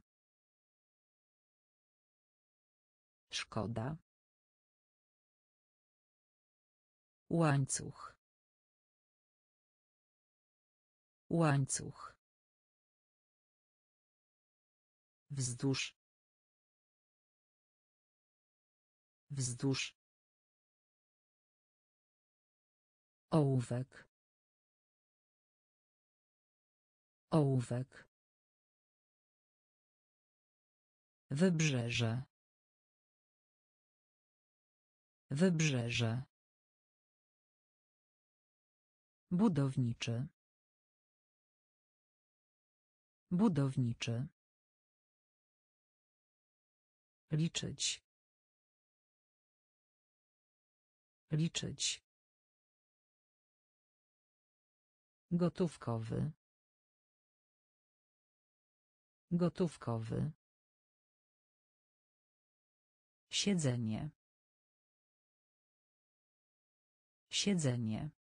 Szkoda. Łańcuch. Łańcuch. Wzdłuż. Wzdłuż. Ołówek. Ołówek. Wybrzeże. Wybrzeże. Budowniczy. Budowniczy. Liczyć. Liczyć. Gotówkowy. Gotówkowy. Siedzenie. Siedzenie.